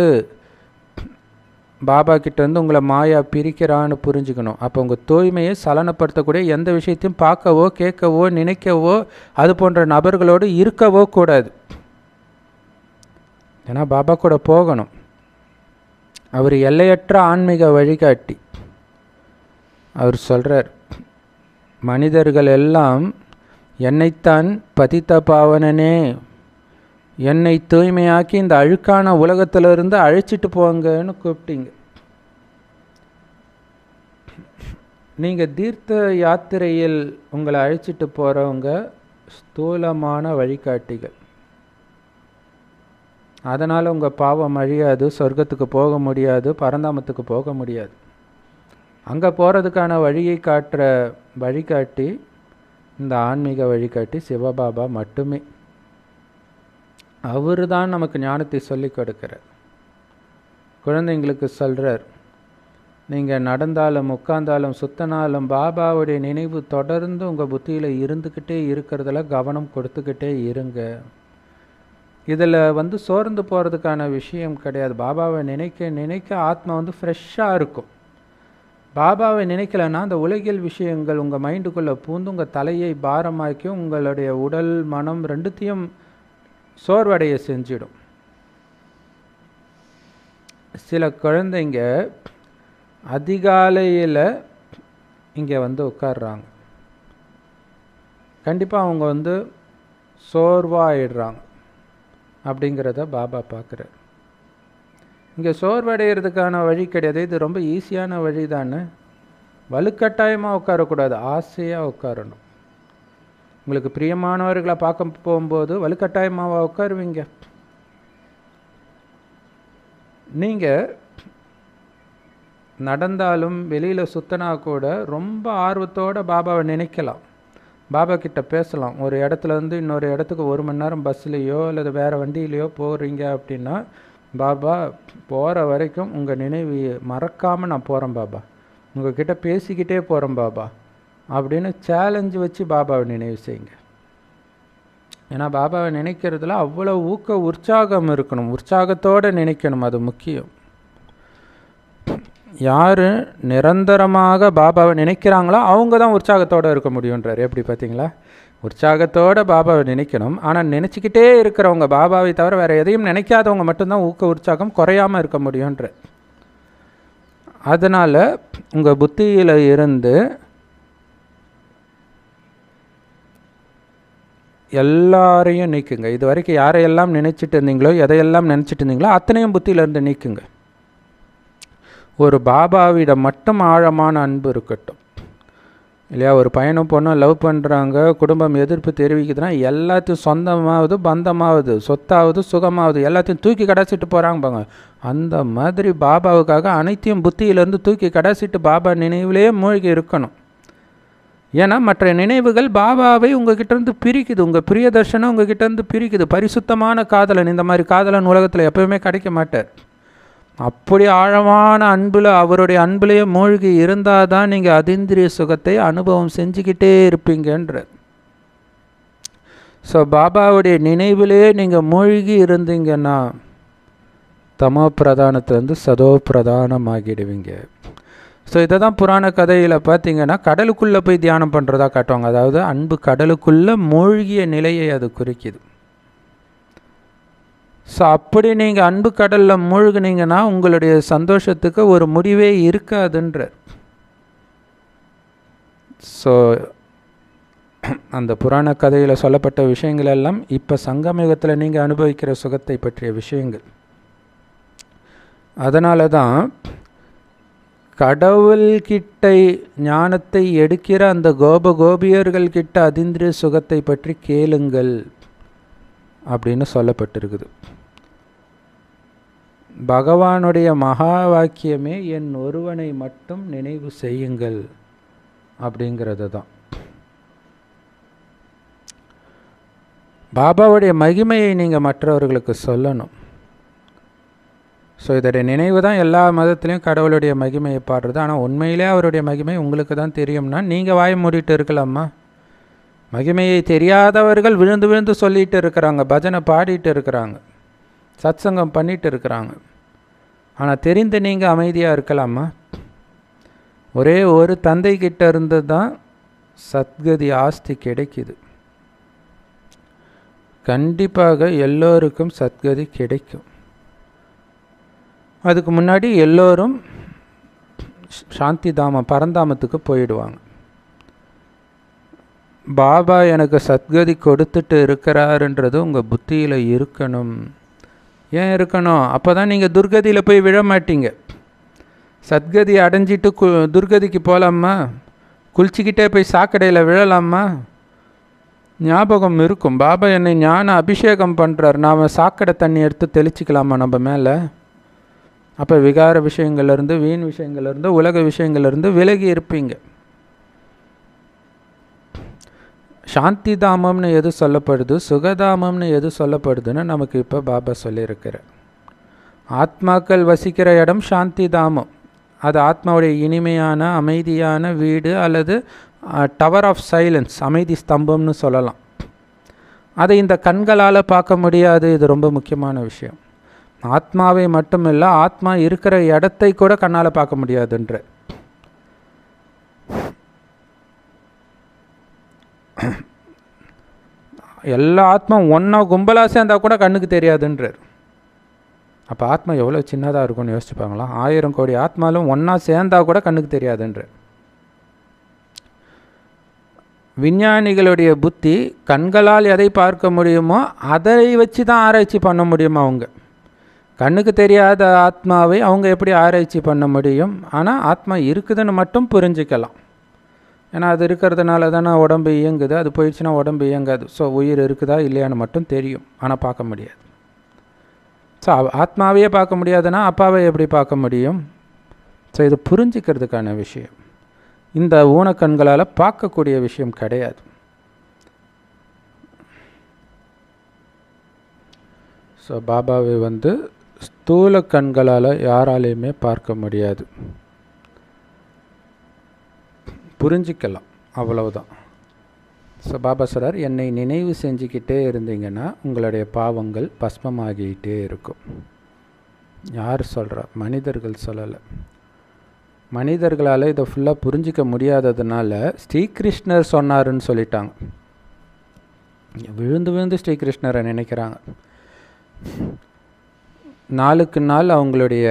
பாபா கிட்டேருந்து உங்களை மாயா பிரிக்கிறான்னு புரிஞ்சுக்கணும். அப்போ உங்கள் தூய்மையை சலனப்படுத்தக்கூடிய எந்த விஷயத்தையும் பார்க்கவோ கேட்கவோ நினைக்கவோ அது போன்ற நபர்களோடு இருக்கவோ கூடாது. ஏன்னா பாபா கூட போகணும். அவர் எல்லையற்ற ஆன்மீக வழிகாட்டி. அவர் சொல்கிறார், மனிதர்கள் எல்லாம் என்னைத்தான் பதித்த பாவனனே, என்னை தூய்மையாக்கி இந்த அழுக்கான உலகத்திலிருந்து அழைச்சிட்டு போங்கன்னு கூப்பிட்டீங்க. நீங்கள் தீர்த்த யாத்திரையில் உங்களை அழைச்சிட்டு போகிறவங்க ஸ்தூலமான வழிகாட்டிகள். அதனால் உங்கள் பாவம் அழியாது, சொர்க்கத்துக்கு போக முடியாது, பரந்தாமத்துக்கு போக முடியாது. அங்கே போகிறதுக்கான வழியை காட்டுற வழிகாட்டி இந்த ஆன்மீக வழிகாட்டி சிவபாபா மட்டுமே. அவர் தான் நமக்கு ஞானத்தை சொல்லி கொடுக்கிறார். குழந்தைங்களுக்கு சொல்கிறார், நீங்கள் நடந்தாலும் உட்கார்ந்தாலும் சுத்தனாலும் பாபாவுடைய நினைவு தொடர்ந்து உங்கள் புத்தியில் இருந்துக்கிட்டே இருக்கிறதுல கவனம் கொடுத்துக்கிட்டே இருங்க. இதில் வந்து சோர்ந்து போகிறதுக்கான விஷயம் கிடையாது. பாபாவை நினைக்க நினைக்க ஆத்மா வந்து ஃப்ரெஷ்ஷாக இருக்கும். பாபாவை நினைக்கலைன்னா அந்த உலகியல் விஷயங்கள் உங்கள் மைண்டுக்குள்ளே பூந்து உங்கள் தலையை பாரமாக்கி உங்களுடைய உடல் மனம் ரெண்டுத்தையும் சோர்வடைய செஞ்சிடும். சில குழந்தைங்க அதிகாலையில் இங்கே வந்து உட்கார்றாங்க, கண்டிப்பாக அவங்க வந்து சோர்வாகிடுறாங்க. அப்படிங்கிறத பாபா பார்க்குறார். இங்கே சோர்வடைகிறதுக்கான வழி கிடையாது, இது ரொம்ப ஈஸியான வழி தானே. வலுக்கட்டாயமாக உட்காரக்கூடாது, ஆசையாக உட்காரணும். உங்களுக்கு பிரியமானவர்களை பார்க்க போகும்போது வலுக்கட்டாயமாக உட்காருவீங்க. நீங்கள் நடந்தாலும் வெளியில் சுத்தினா கூட ரொம்ப ஆர்வத்தோடு பாபாவை நினைக்கலாம், பாபா கிட்ட பேசலாம். ஒரு இடத்துல இருந்து இன்னொரு இடத்துக்கு ஒரு மணி நேரம் பஸ்லேயோ அல்லது வேறு வண்டியிலையோ போகிறீங்க அப்படின்னா, பாபா போகிற வரைக்கும் உங்கள் நினைவு மறக்காமல் நான் போகிறேன் பாபா, உங்கள்கிட்ட பேசிக்கிட்டே போகிறேன் பாபா அப்படின்னு சேலஞ்சு வச்சு பாபாவை நினைவு செய்யுங்க. ஏன்னா பாபாவை நினைக்கிறதுல அவ்வளோ ஊக்க உற்சாகம் இருக்கணும், உற்சாகத்தோடு நினைக்கணும், அது முக்கியம். யார் நிரந்தரமாக பாபாவை நினைக்கிறாங்களோ அவங்க தான் உற்சாகத்தோடு இருக்க முடியுன்றார். எப்படி பார்த்தீங்களா? உற்சாகத்தோடு பாபாவை நினைக்கணும். ஆனால் நினச்சிக்கிட்டே இருக்கிறவங்க, பாபாவை தவிர வேறு எதையும் நினைக்காதவங்க மட்டும்தான் ஊக்க உற்சாகம் குறையாமல் இருக்க முடியுன்ற. அதனால் உங்கள் புத்தியில் இருந்து எல்லாரையும் நீக்குங்க. இது வரைக்கும் யாரையெல்லாம் நினச்சிட்டு இருந்தீங்களோ, எதையெல்லாம் நினச்சிட்டு இருந்தீங்களோ அத்தனையும் புத்தியிலேருந்து நீக்குங்க. ஒரு பாபாவிடம் மட்டும் ஆழமான அன்பு இருக்கட்டும் இல்லையா? ஒரு பையனும் பொண்ணும் லவ் பண்ணுறாங்க, குடும்பம் எதிர்ப்பு தெரிவிக்குதுன்னா எல்லாத்தையும் சொந்தமாவது பந்தமாவது சொத்தாவது சுகமாவது எல்லாத்தையும் தூக்கி கடாசிட்டு போகிறாங்க பாங்க. அந்த மாதிரி பாபாவுக்காக அனைத்தையும் புத்தியிலேருந்து தூக்கி கடாசிட்டு பாபா நினைவிலேயே மூழ்கி இருக்கணும். ஏன்னா மற்ற நினைவுகள் பாபாவை உங்ககிட்டேருந்து பிரிக்குது, உங்கள் பிரியதர்ஷனம் உங்ககிட்டேருந்து பிரிக்குது. பரிசுத்தமான காதலன், இந்த மாதிரி காதலன் உலகத்தில் எப்போவுமே கிடைக்க மாட்டார். அப்படி ஆழமான அன்பில், அவருடைய அன்பிலேயே மூழ்கி இருந்தால் தான் நீங்கள் அதீந்திரிய சுகத்தை அனுபவம் செஞ்சுக்கிட்டே இருப்பீங்கன்ற. ஸோ பாபாவுடைய நினைவிலே நீங்கள் மூழ்கி இருந்தீங்கன்னா தமோ பிரதானத்திலேருந்து சதோ பிரதானமாகிடுவீங்க. ஸோ இதை தான் புராண கதையில் பார்த்தீங்கன்னா கடலுக்குள்ளே போய் தியானம் பண்ணுறதா காட்டுவாங்க. அதாவது அன்பு கடலுக்குள்ளே மூழ்கிய நிலையை அது குறிக்குது. ஸோ அப்படி நீங்கள் அன்பு கடலில் மூழ்கினீங்கன்னா உங்களுடைய சந்தோஷத்துக்கு ஒரு முடிவே இருக்காதுன்ற. ஸோ அந்த புராண கதையில் சொல்லப்பட்ட விஷயங்கள் எல்லாம் இப்போ சங்கமயுகத்தில் நீங்கள் அனுபவிக்கிற சுகத்தை பற்றிய விஷயங்கள். அதனால தான் கடவுள்கிட்ட ஞானத்தை எடுக்கிற அந்த கோப கோபியர்கள் கிட்ட அதீந்திரிய சுகத்தை பற்றி கேளுங்கள் அப்படின்னு சொல்லப்பட்டிருக்குது. பகவானுடைய மகா வாக்கியமே என் ஒருவனை மட்டும் நினைவு செய்யுங்கள் அப்படிங்கிறது தான். பாபாவுடைய மகிமையை நீங்கள் மற்றவர்களுக்கு சொல்லணும். ஸோ இதோடைய நினைவு தான் எல்லா மதத்துலேயும் கடவுளுடைய மகிமையை பாடுறது. ஆனால் உண்மையிலே அவருடைய மகிமை உங்களுக்கு தான் தெரியும்னா நீங்கள் வாய் மூடிட்டு இருக்கலாமா? மகிமையை தெரியாதவர்கள் விழுந்து விழுந்து சொல்லிகிட்டு இருக்கிறாங்க, பஜனை பாடிட்டு இருக்கிறாங்க, சத்சங்கம் பண்ணிட்டு இருக்கிறாங்க. ஆனால் தெரிந்து நீங்கள் அமைதியாக இருக்கலாமா? ஒரே ஒரு தந்தை கிட்ட இருந்து தான் சத்கதி ஆஸ்தி கிடைக்குது. கண்டிப்பாக எல்லோருக்கும் சத்கதி கிடைக்கும். அதுக்கு முன்னாடி எல்லோரும் சாந்தி தாமம் பரந்தாமத்துக்கு போயிடுவாங்க. பாபா எனக்கு சத்கதி கொடுத்துட்டு இருக்கிறாருன்றது உங்கள் புத்தியில் இருக்கணும். ஏன் இருக்கணும்? அப்போ தான் நீங்கள் துர்கதியில் போய் விழ மாட்டீங்க. சத்கதி அடைஞ்சிட்டு கு துர்கதிக்கு போகலாமா? குளிச்சிக்கிட்டே போய் சாக்கடையில் விழலாமா? ஞாபகம் இருக்கும், பாபா என்னை ஞான அபிஷேகம் பண்ணுறார், நாம் சாக்கடை தண்ணி எடுத்து தெளிச்சிக்கலாமா நம்ம மேலே? அப்போ விகார விஷயங்கள்லேருந்து, வீண் விஷயங்கள்லேருந்து, உலக விஷயங்கள்லேருந்து விலகி இருப்பீங்க. சாந்தி தாமம்னு எது சொல்லப்படுது, சுகதாமம்னு எது சொல்லப்படுதுன்னு நமக்கு இப்போ பாபா சொல்லியிருக்கிறார். ஆத்மாக்கள் வசிக்கிற இடம் சாந்தி தாமம். அது ஆத்மாவுடைய இனிமையான அமைதியான வீடு அல்லது டவர் ஆஃப் சைலன்ஸ், அமைதி ஸ்தம்பம்னு சொல்லலாம். அதை இந்த கண்களால் பார்க்க முடியாது. இது ரொம்ப முக்கியமான விஷயம். ஆத்மாவை மட்டும் இல்லை, ஆத்மா இருக்கிற இடத்தை கூட கண்ணால் பார்க்க முடியாதுன்ற. எல்லா ஆத்மா ஒன்றா கும்பலாக சேர்ந்தால் கூட கண்ணுக்கு தெரியாதுன்றார். அப்போ ஆத்மா எவ்வளோ சின்னதாக இருக்கும்னு யோசிச்சுப்பாங்களா? ஆயிரம் கோடி ஆத்மாலும் ஒன்றா சேர்ந்தால் கூட கண்ணுக்கு தெரியாதுன்றார். விஞ்ஞானிகளுடைய புத்தி கண்களால் எதை பார்க்க முடியுமோ அதை வச்சு தான் ஆராய்ச்சி பண்ண முடியுமா? அவங்க கண்ணுக்கு தெரியாத ஆத்மாவை அவங்க எப்படி ஆராய்ச்சி பண்ண முடியும்? ஆனால் ஆத்மா இருக்குதுன்னு மட்டும் புரிஞ்சிக்கலாம். ஏன்னா அது இருக்கிறதுனால தானே உடம்பு இயங்குது. அது போயிடுச்சுன்னா உடம்பு இயங்காது. ஸோ உயிர் இருக்குதா இல்லையான்னு மட்டும் தெரியும், ஆனால் பார்க்க முடியாது. ஸோ ஆத்மாவையே பார்க்க முடியாதுன்னா அப்பாவை எப்படி பார்க்க முடியும்? ஸோ இது புரிஞ்சிக்கிறதுக்கான விஷயம். இந்த ஊனக்கண்களால் பார்க்கக்கூடிய விஷயம் கிடையாது. ஸோ பாபாவை வந்து ஸ்தூல கண்களால் யாராலையுமே பார்க்க முடியாது. புரிஞ்சிக்கலாம், அவ்வளவுதான். ஸோ பாபா சொல்கிறார், என்னை நினைவு செஞ்சுக்கிட்டே இருந்தீங்கன்னா உங்களுடைய பாவங்கள் பஸ்மமாகிக்கிட்டே இருக்கும். யார் சொல்கிறா? மனிதர்கள் சொல்லலை. மனிதர்களால் இதை ஃபுல்லாக புரிஞ்சிக்க முடியாததுனால ஸ்ரீகிருஷ்ணர் சொன்னாருன்னு சொல்லிட்டாங்க. விழுந்து விழுந்து ஸ்ரீகிருஷ்ணரை நினைக்கிறாங்க. நாளுக்கு நாள் அவங்களுடைய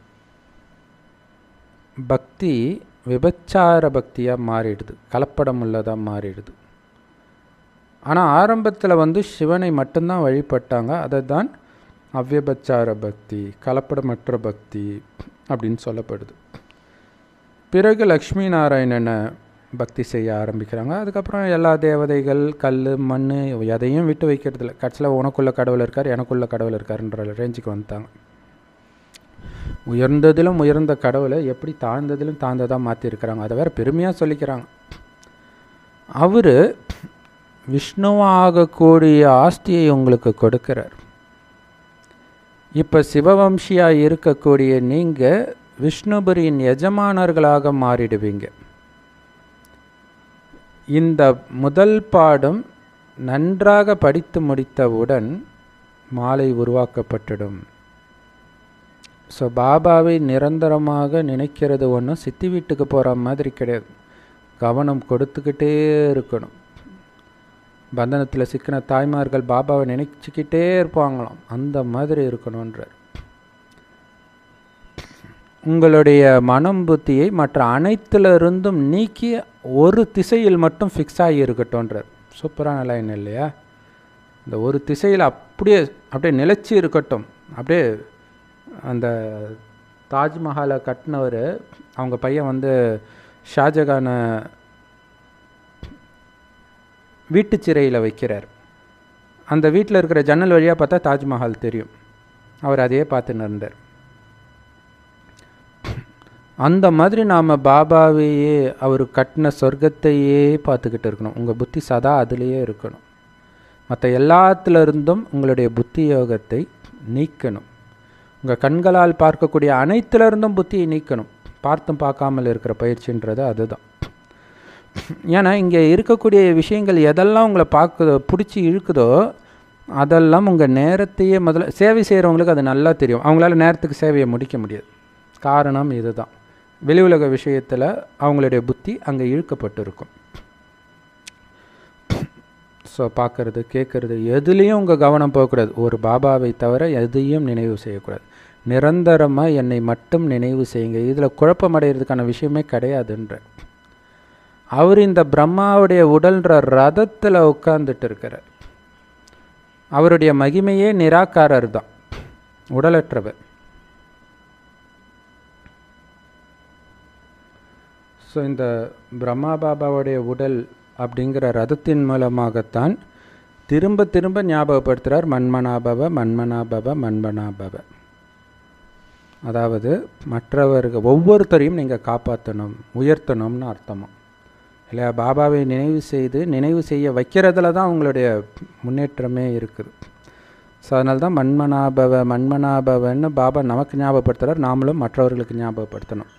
பக்தி விபச்சார பக்தியாக மாறிடுது, கலப்படம் உள்ளதாக மாறிடுது. ஆனால் ஆரம்பத்தில் வந்து சிவனை மட்டும்தான் வழிபட்டாங்க. அதை தான் அவ்வியபச்சார பக்தி, கலப்படமற்ற பக்தி அப்படின்னு சொல்லப்படுது. பிறகு லக்ஷ்மி நாராயணனை பக்தி செய்ய ஆரம்பிக்கிறாங்க. அதுக்கப்புறம் எல்லா தேவதைகள், கல், மண் எதையும் விட்டு வைக்கிறதில்ல. கட்சியில் உனக்குள்ள கடவுள் இருக்கார், எனக்குள்ள கடவுள் இருக்காருன்ற ரேஞ்சுக்கு வந்துட்டாங்க. உயர்ந்ததிலும் உயர்ந்த கடவுளை எப்படி தாழ்ந்ததிலும் தாழ்ந்ததாக மாற்றிருக்கிறாங்க. அதை வேறு பெருமையாக சொல்லிக்கிறாங்க. அவர் விஷ்ணுவாகக்கூடிய ஆஸ்தியை உங்களுக்கு கொடுக்கிறார். இப்போ சிவவம்சியாக இருக்கக்கூடிய நீங்கள் விஷ்ணுபுரியின் எஜமானர்களாக மாறிடுவீங்க. இந்த முதல் பாடம் நன்றாக படித்து முடித்தவுடன் மாலை உருவாக்கப்பட்டுடும். ஸோ பாபாவை நிரந்தரமாக நினைக்கிறது ஒன்றும் சித்தி வீட்டுக்கு போகிற மாதிரி கிடையாது. கவனம் கொடுத்துக்கிட்டே இருக்கணும். பந்தனத்தில் சிக்கின தாய்மார்கள் பாபாவை நினைச்சிக்கிட்டே இருப்பாங்களாம், அந்த மாதிரி இருக்கணுன்றார். உங்களுடைய மனம் புத்தியை மற்ற அனைத்திலிருந்தும் நீக்கி ஒரு திசையில் மட்டும் ஃபிக்ஸ் ஆகி இருக்கட்டும்ன்றார். சூப்பரான லைன் இல்லையா? இந்த ஒரு திசையில் அப்படியே அப்படியே நிலச்சி இருக்கட்டும். அப்படியே அந்த தாஜ்மஹாலை கட்டினவர் அவங்க பையன் வந்து ஷாஜகானை வீட்டு சிறையில் வைக்கிறார். அந்த வீட்டில் இருக்கிற ஜன்னல் வழியாக பார்த்தா தாஜ்மஹால் தெரியும். அவர் அதையே பார்த்துன்னு இருந்தார். அந்த மாதிரி நாம் பாபாவையே அவர் கட்டின சொர்க்கத்தையே பார்த்துக்கிட்டு இருக்கணும். உங்கள் புத்தி சதா அதுலேயே இருக்கணும். மற்ற எல்லாத்திலிருந்தும் உங்களுடைய புத்தி யோகத்தை நீக்கணும். உங்கள் கண்களால் பார்க்கக்கூடிய அனைத்திலிருந்தும் புத்தியை நீக்கணும். பார்த்தும் பார்க்காமல் இருக்கிற பயிற்சின்றது அதுதான். ஏன்னா இங்கே இருக்கக்கூடிய விஷயங்கள் எதெல்லாம் உங்களை பார்க்குதோ, பிடிச்சி இழுக்குதோ, அதெல்லாம் உங்கள் நேரத்தையே முதல்ல சேவை செய்கிறவங்களுக்கு அது நல்லா தெரியும். அவங்களால நேரத்துக்கு சேவையை முடிக்க முடியாது. காரணம் இதுதான். வெளி உலக விஷயத்தில் அவங்களுடைய புத்தி அங்கே இழுக்கப்பட்டு இருக்கும். ஸோ பார்க்குறது, கேட்குறது எதுலேயும் உங்கள் கவனம் போகக்கூடாது. ஒரு பாபாவை தவிர எதையும் நினைவு செய்யக்கூடாது. நிரந்தரமாக என்னை மட்டும் நினைவு செய்யுங்க. இதில் குழப்பமடைகிறதுக்கான விஷயமே கிடையாதுன்ற. அவர் இந்த பிரம்மாவுடைய உடல்ன்ற ரதத்தில் உட்கார்ந்துட்டு இருக்கிறார். அவருடைய மகிமையே நிராகாரர் தான், உடலற்றவர். ஸோ இந்த பிரம்மா பாபாவுடைய உடல் அப்படிங்கிற ரதத்தின் மூலமாகத்தான் திரும்ப திரும்ப ஞாபகப்படுத்துகிறார், மன்மனாபவ மன்மனாபவ மன்மனாபவ. அதாவது மற்றவர்கள் ஒவ்வொருத்தரையும் நீங்கள் காப்பாற்றணும், உயர்த்தணும்னு அர்த்தமா இல்லையா? பாபாவை நினைவு செய்து நினைவு செய்ய வைக்கிறதுல தான் உங்களுடைய முன்னேற்றமே இருக்குது. ஸோ அதனால தான் மன்மனாபவ மன்மனாபவன்னு பாபா நமக்கு ஞாபகப்படுத்துகிறார். நாமளும் மற்றவர்களுக்கு ஞாபகப்படுத்தணும்.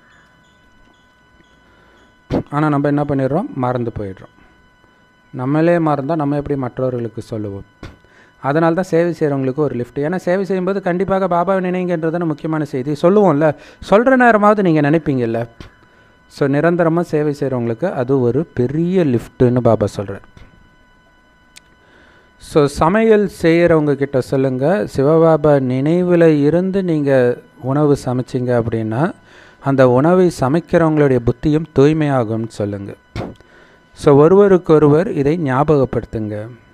ஆனால் நம்ம என்ன பண்ணிடுறோம்? மறந்து போயிடுறோம். நம்மளே மறந்தால் நம்ம எப்படி மற்றவர்களுக்கு சொல்லுவோம்? அதனால தான் சேவை செய்கிறவங்களுக்கு ஒரு லிஃப்ட். ஏன்னா சேவை செய்யும்போது கண்டிப்பாக பாபாவை நினைங்கன்றதான முக்கியமான செய்தி. சொல்லுவோம்ல, சொல்கிற நேரமாவது நீங்கள் நினைப்பீங்கல்ல. ஸோ நிரந்தரமாக சேவை செய்கிறவங்களுக்கு அது ஒரு பெரிய லிஃப்ட்டுன்னு பாபா சொல்கிறார். ஸோ சமையல் செய்கிறவங்க கிட்ட சொல்லுங்கள், சிவபாபா நினைவில் இருந்து நீங்கள் உணவு சமைச்சிங்க அப்படின்னா அந்த உணவை சமைக்கிறவங்களுடைய புத்தியும் தூய்மையாகும்னு சொல்லுங்கள். ஸோ ஒருவருக்கொருவர் இதை ஞாபகப்படுத்துங்க.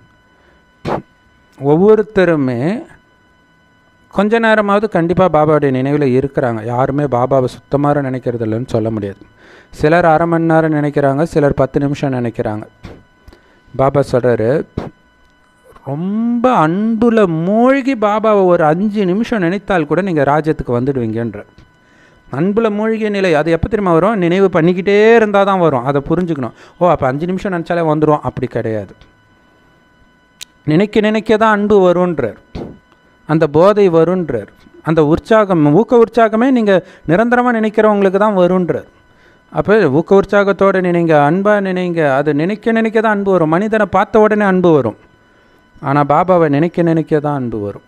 ஒவ்வொருத்தருமே கொஞ்ச நேரமாவது கண்டிப்பாக பாபாவுடைய நினைவில் இருக்கிறாங்க. யாருமே பாபாவை சுத்தமாக நினைக்கிறது இல்லைன்னு சொல்ல முடியாது. சிலர் அரை மணி நேரம் நினைக்கிறாங்க, சிலர் பத்து நிமிஷம் நினைக்கிறாங்க. பாபா சொல்கிறாரு, ரொம்ப அன்புல மூழ்கி பாபாவை ஒரு அஞ்சு நிமிஷம் நினைத்தால் கூட நீங்கள் ராஜ்யத்துக்கு வந்துடுவீங்கன்ற. அன்பில் மூழ்கிய நிலை அது எப்போ தெரியுமா வரும்? நினைவு பண்ணிக்கிட்டே இருந்தால் தான் வரும். அதை புரிஞ்சுக்கணும். ஓ அப்போ அஞ்சு நிமிஷம் நினச்சாலே வந்துடும், அப்படி கிடையாது. நினைக்க நினைக்க தான் அன்பு வருன்றார், அந்த போதை வருன்றார், அந்த உற்சாகம் ஊக்க உற்சாகமே நீங்கள் நிரந்தரமாக நினைக்கிறவங்களுக்கு தான் வருன்றார். அப்போ ஊக்க உற்சாகத்தோடு நினைங்க, அன்பாக நினைங்க. அது நினைக்க நினைக்க தான் அன்பு வரும். மனிதனை பார்த்த உடனே அன்பு வரும், ஆனால் பாபாவை நினைக்க நினைக்க தான் அன்பு வரும்.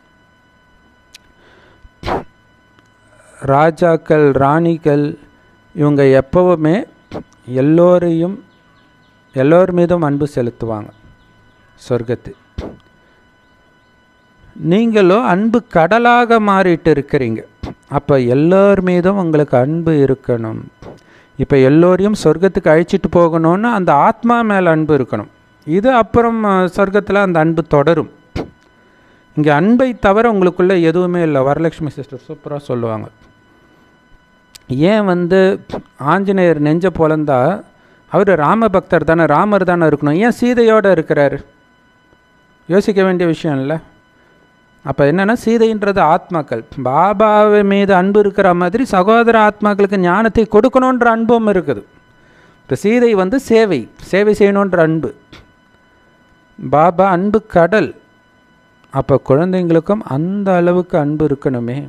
ராஜாக்கள் ராணிகள் இவங்க எப்போவுமே எல்லோரையும் எல்லோர் மீதும் அன்பு செலுத்துவாங்க சொர்க்கத்து. நீங்களும் அன்பு கடலாக மாறிட்டு இருக்கிறீங்க. அப்போ எல்லோர் மீதும் உங்களுக்கு அன்பு இருக்கணும். இப்போ எல்லோரையும் சொர்க்கத்துக்கு அழைச்சிட்டு போகணும்னு அந்த ஆத்மா மேலே அன்பு இருக்கணும். இது அப்புறம் சொர்க்கத்தில் அந்த அன்பு தொடரும். இங்கே அன்பை தவிர உங்களுக்குள்ளே எதுவுமே இல்லை. வரலட்சுமி சிஸ்டர் சூப்பராக சொல்லுவாங்க, ஏன் வந்து ஆஞ்சநேயர் நெஞ்ச பொலந்தா அவர் ராம பக்தர் தானே, ராமர் தானே இருக்கணும், ஏன் சீதையோடு இருக்கிறாரு? யோசிக்க வேண்டிய விஷயம் இல்லை. அப்போ என்னென்னா சீதைன்றது ஆத்மாக்கள். பாபாவை மீது அன்பு இருக்கிற மாதிரி சகோதர ஆத்மாக்களுக்கு ஞானத்தை கொடுக்கணுன்ற அன்பும் இருக்குது. இப்போ சீதை வந்து சேவை சேவை செய்யணுன்ற அன்பு. பாபா அன்பு கடல். அப்போ குழந்தைங்களுக்கும் அந்த அளவுக்கு அன்பு இருக்கணுமே.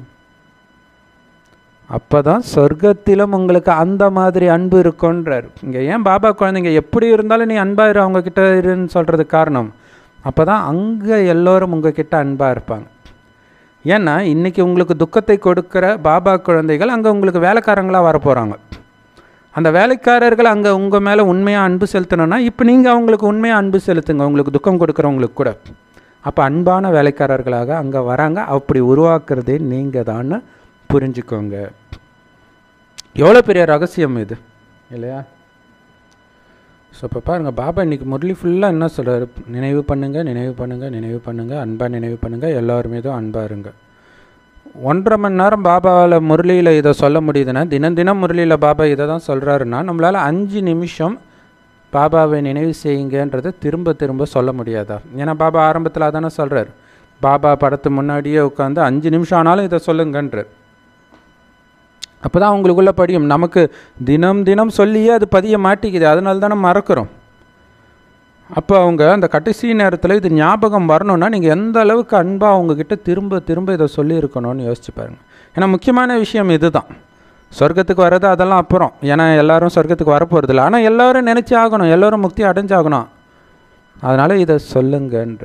அப்போ தான் சொர்க்கத்திலும் உங்களுக்கு அந்த மாதிரி அன்பு இருக்குன்றார். இங்கே ஏன் பாபா குழந்தைங்க எப்படி இருந்தாலும் நீ அன்பாயிரு அவங்கக்கிட்ட இருன்னு சொல்கிறதுக்கு காரணம், அப்போ தான் அங்கே எல்லோரும் உங்ககிட்ட அன்பாக இருப்பாங்க. ஏன்னா இன்றைக்கி உங்களுக்கு துக்கத்தை கொடுக்குற பாபா குழந்தைகள் அங்கே உங்களுக்கு வேலைக்காரங்களாக வரப்போகிறாங்க. அந்த வேலைக்காரர்கள் அங்கே உங்கள் மேலே உண்மையாக அன்பு செலுத்தணுன்னா இப்போ நீங்கள் அவங்களுக்கு உண்மையாக அன்பு செலுத்துங்க, உங்களுக்கு துக்கம் கொடுக்குறவங்களுக்கு கூட. அப்போ அன்பான வேலைக்காரர்களாக அங்கே வராங்க. அப்படி உருவாக்குறதே நீங்கள் தான் புரிஞ்சுக்கோங்க. எவ்வளோ பெரிய ரகசியம் இது இல்லையா? ஸோ இப்போ பாருங்கள், பாபா இன்றைக்கி முரளி ஃபுல்லாக என்ன சொல்கிறார்? நினைவு பண்ணுங்கள், நினைவு பண்ணுங்கள், நினைவு பண்ணுங்கள், அன்பாக நினைவு பண்ணுங்கள், எல்லோரும் மீதும் அன்பாக இருங்க. ஒன்றரை மணி நேரம் பாபாவில் முரளியில் இதை சொல்ல முடியுதுன்னா, தினம் தினம் முரளியில் பாபா இதை தான் சொல்கிறாருன்னா, நம்மளால் அஞ்சு நிமிஷம் பாபாவை நினைவு செய்யுங்கன்றதை திரும்ப திரும்ப சொல்ல முடியாதா? ஏன்னா பாபா ஆரம்பத்தில் அதானே சொல்கிறார், பாபா படத்து முன்னாடியே உட்காந்து அஞ்சு நிமிஷம் ஆனாலும் இதை சொல்லுங்கன்றார். அப்போ தான் அவங்களுக்குள்ளே படியும். நமக்கு தினம் தினம் சொல்லியே அது பதிய மாட்டிக்குது, அதனால தான் நம்ம மறக்கிறோம். அப்போ அவங்க அந்த கடைசி நேரத்தில் இது ஞாபகம் வரணும்னா நீங்கள் எந்த அளவுக்கு அன்பாக அவங்கக்கிட்ட திரும்ப திரும்ப இதை சொல்லியிருக்கணும்னு யோசிச்சு பாருங்கள். ஏன்னா முக்கியமான விஷயம் இது தான். சொர்க்கத்துக்கு வர்றது அதெல்லாம் அப்புறம், ஏன்னா எல்லோரும் சொர்க்கத்துக்கு வரப்போகிறதில்ல. ஆனால் எல்லோரும் நினச்சி ஆகணும், எல்லோரும் முக்தி அடைஞ்சாகணும். அதனால் இதை சொல்லுங்கன்ற.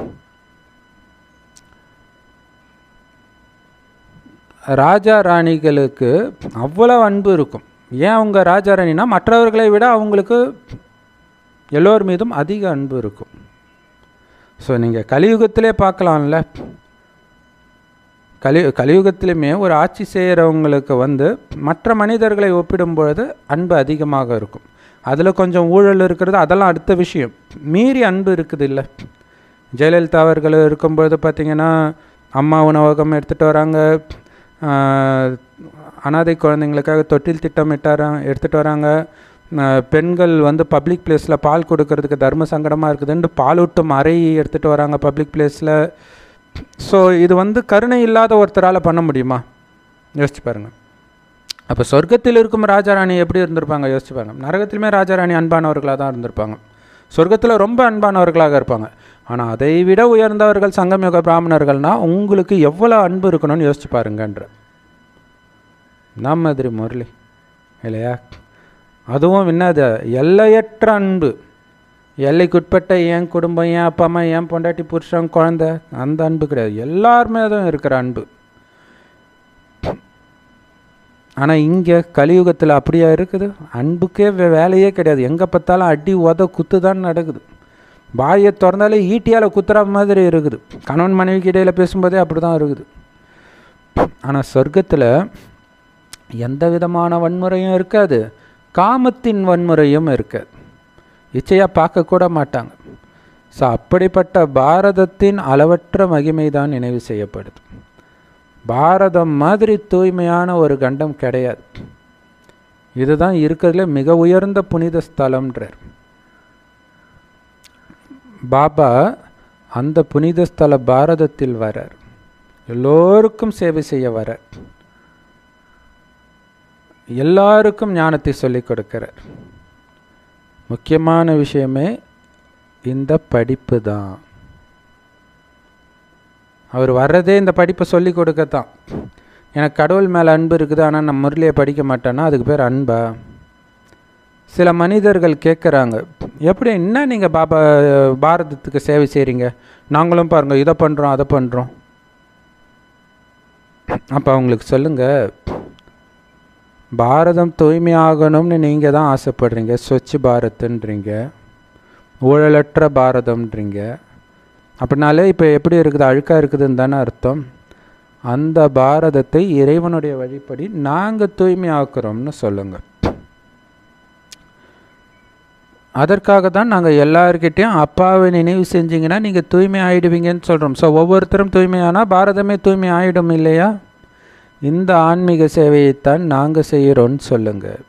ராஜா ராணிகளுக்கு அவ்வளோ அன்பு இருக்கும். ஏன் அவங்க ராஜா ராணினா மற்றவர்களை விட அவங்களுக்கு எல்லோர் மீதும் அதிக அன்பு இருக்கும். ஸோ நீங்கள் கலியுகத்திலே பார்க்கலாம்ல, கலி கலியுகத்திலுமே ஒரு ஆட்சி செய்கிறவங்களுக்கு வந்து மற்ற மனிதர்களை ஒப்பிடும்பொழுது அன்பு அதிகமாக இருக்கும். அதில் கொஞ்சம் ஊழல் இருக்கிறது அதெல்லாம் அடுத்த விஷயம். மீறி அன்பு இருக்குது இல்லை. ஜெயலலிதா அவர்கள் இருக்கும்பொழுது பார்த்திங்கன்னா அம்மா உணவகம் எடுத்துகிட்டு வராங்க, அனாதை குழந்தைங்களுக்காக தொட்டில் திட்டமிட்டார எடுத்துகிட்டு வராங்க. பெண்கள் வந்து பப்ளிக் பிளேஸில் பால் கொடுக்கறதுக்கு தர்ம சங்கடமாக இருக்குதுன்னு பாலூட்டும் அறை எடுத்துகிட்டு வராங்க பப்ளிக் பிளேஸில். ஸோ இது வந்து கருணை இல்லாத ஒருத்தரால் பண்ண முடியுமா? யோசிச்சு பாருங்கள். அப்போ சொர்க்கத்தில் இருக்கும் ராஜாராணி எப்படி இருந்திருப்பாங்க யோசிச்சு பாருங்கள். நரகத்திலுமே ராஜாராணி அன்பானவர்களாக தான் இருந்திருப்பாங்க. சொர்க்கத்தில் ரொம்ப அன்பானவர்களாக இருப்பாங்க. ஆனால் அதை விட உயர்ந்தவர்கள் சங்கமயுக பிராமணர்கள்னால் உங்களுக்கு எவ்வளோ அன்பு இருக்கணும்னு யோசிச்சு பாருங்கன்ற. நம்ம மாதிரி முரளி இல்லையா? அதுவும் என்னது எல்லையற்ற அன்பு. எல்லைக்குட்பட்ட என் குடும்பம், என் அப்பா அம்மா, என் பொண்டாட்டி, புருஷன், குழந்தை, அந்த அன்பு கிடையாது. எல்லாருமே தான் இருக்கிற அன்பு. ஆனால் இங்கே கலியுகத்தில் அப்படியா இருக்குது? அன்புக்கே வேலையே கிடையாது. எங்கே பார்த்தாலும் அடி உத குத்து தான் நடக்குது. வாயை திறந்தாலே ஈட்டியால் குத்துற மாதிரி இருக்குது. கணவன் மனைவிக்கு இடையில் பேசும்போதே அப்படி தான் இருக்குது. ஆனால் சொர்க்கத்தில் எந்த விதமான வன்முறையும் இருக்காது, காமத்தின் வன்முறையும் இருக்காது. இச்சையாக பார்க்கக்கூட மாட்டாங்க. ஸோ அப்படிப்பட்ட பாரதத்தின் அளவற்ற மகிமை தான் நினைவு செய்யப்படுது. பாரதம் மாதிரி தூய்மையான ஒரு கண்டம் கிடையாது. இதுதான் இருக்கிறதுல மிக உயர்ந்த புனித ஸ்தலம்ன்றார் பாபா. அந்த புனித ஸ்தல பாரதத்தில் வரார், எல்லோருக்கும் சேவை செய்ய வரார், எல்லாருக்கும் ஞானத்தை சொல்லிக் கொடுக்கிறார். முக்கியமான விஷயமே இந்த படிப்பு தான். அவர் வர்றதே இந்த படிப்பை சொல்லி கொடுக்கத்தான். எனக்கு கடவுள் மேலே அன்பு இருக்குது, ஆனால் நான் முரளியை படிக்க மாட்டேன்னா அதுக்கு பேர் அன்பா? சில மனிதர்கள் கேட்குறாங்க, எப்படி என்ன நீங்கள் பாபா பாரதத்துக்கு சேவை செய்கிறீங்க, நாங்களும் பாருங்கள் இதை பண்ணுறோம் அதை பண்ணுறோம். அப்போ அவங்களுக்கு சொல்லுங்கள், பாரதம் தூய்மையாகணும்னு நீங்கள் தான் ஆசைப்படுறீங்க, ஸ்வச் பாரத்ன்றீங்க, ஊழலற்ற பாரதம்ன்றீங்க. அப்படின்னாலே இப்போ எப்படி இருக்குது, அழுக்காக இருக்குதுன்னு தானே அர்த்தம். அந்த பாரதத்தை இறைவனுடைய வழிப்படி நாங்கள் தூய்மையாக்குறோம்னு சொல்லுங்கள். அதற்காக தான் நாங்கள் எல்லார்கிட்டையும் அப்பாவை நினைவு செஞ்சிங்கன்னா நீங்கள் தூய்மை ஆகிடுவீங்கன்னு சொல்கிறோம். ஸோ ஒவ்வொருத்தரும் தூய்மையானால் பாரதமே தூய்மை ஆகிடும் இல்லையா? இந்த ஆன்மீக சேவையைத்தான் நாங்கள் செய்கிறோன்னு சொல்லுங்கள்.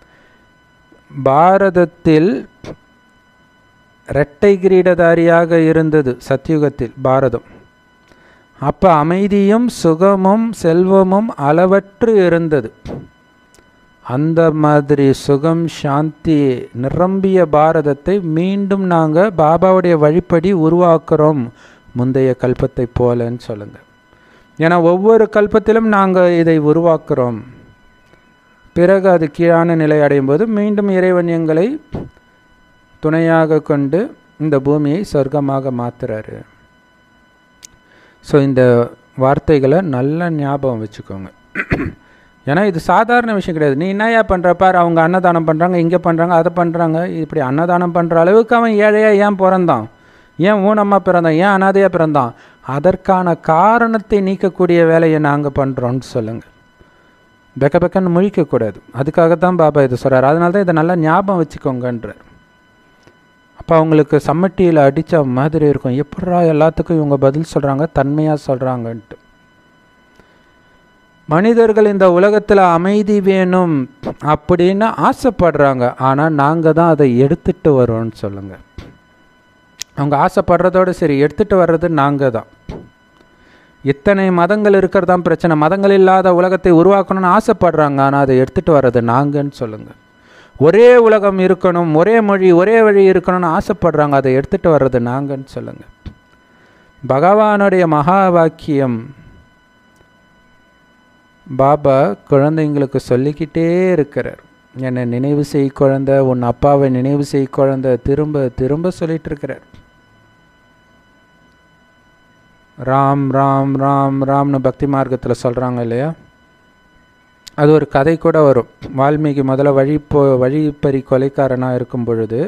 பாரதத்தில் இரட்டை கிரீடதாரியாக இருந்தது சத்யுகத்தில் பாரதம். அப்போ அமைதியும் சுகமும் செல்வமும் அளவற்று இருந்தது. அந்த மாதிரி சுகம் சாந்தி நிரம்பிய பாரதத்தை மீண்டும் நாங்கள் பாபாவுடைய வழிப்படி உருவாக்குறோம், முந்தைய கல்பத்தை போலன்னு சொல்லுங்கள். ஏன்னா ஒவ்வொரு கல்பத்திலும் நாங்கள் இதை உருவாக்குறோம். பிறகு அது கீழான நிலை அடையும் போது மீண்டும் இறைவன் எங்களை துணையாக கொண்டு இந்த பூமியை சொர்க்கமாக மாற்றுறாரு. ஸோ இந்த வார்த்தைகளை நல்ல ஞாபகம் வச்சுக்கோங்க. ஏன்னா இது சாதாரண விஷயம் கிடையாது. நீ என்னையா பண்ணுறப்பார், அவங்க அன்னதானம் பண்ணுறாங்க, இங்கே பண்ணுறாங்க, அதை பண்ணுறாங்க. இப்படி அன்னதானம் பண்ணுற அளவுக்கு அவன் ஏழையாக ஏன் பிறந்தான், ஏன் ஊனமாக பிறந்தான், ஏன் அனாதையாக பிறந்தான்? அதற்கான காரணத்தை நீக்கக்கூடிய வேலையை நாங்கள் பண்ணுறோன்னு சொல்லுங்கள். பெக்க பெக்கன்னு முழிக்கக்கூடாது. அதுக்காகத்தான் பாபா இது சொல்கிறார். அதனால தான் இதை நல்லா ஞாபகம் வச்சுக்கோங்கன்றார். அப்போ அவங்களுக்கு சம்மட்டியில் அடித்த மாதிரி இருக்கும், எப்படா எல்லாத்துக்கும் இவங்க பதில் சொல்கிறாங்க, தன்மையாக சொல்கிறாங்கன்ட்டு. மனிதர்கள் இந்த உலகத்தில் அமைதி வேணும் அப்படின்னு ஆசைப்படுறாங்க, ஆனால் நாங்கள் தான் அதை எடுத்துகிட்டு வரோன்னு சொல்லுங்கள். அவங்க ஆசைப்படுறதோடு சரி, எடுத்துகிட்டு வர்றது நாங்கள் தான். இத்தனை மதங்கள் இருக்கிறதான் பிரச்சனை. மதங்கள் இல்லாத உலகத்தை உருவாக்கணும்னு ஆசைப்படுறாங்க, ஆனால் அதை எடுத்துகிட்டு வர்றது நாங்கன்னு சொல்லுங்கள். ஒரே உலகம் இருக்கணும், ஒரே மொழி ஒரே வழி இருக்கணும்னு ஆசைப்படுறாங்க, அதை எடுத்துகிட்டு வர்றது நாங்கன்னு சொல்லுங்கள். பகவானுடைய மகா வாக்கியம் பாபா குழந்தைங்களுக்கு சொல்லிக்கிட்டே இருக்கிறார். என்னை நினைவு செய் குழந்தை, உன் அப்பாவை நினைவு செய் குழந்தை, திரும்ப திரும்ப சொல்லிட்டு இருக்கிறார். ராம் ராம் ராம் ராம்னு பக்தி மார்க்கத்தில் சொல்கிறாங்க இல்லையா? அது ஒரு கதை கூட வரும். வால்மீகி முதல்ல வழி போ வழிப்பறி கொலைக்காரனாக இருக்கும் பொழுது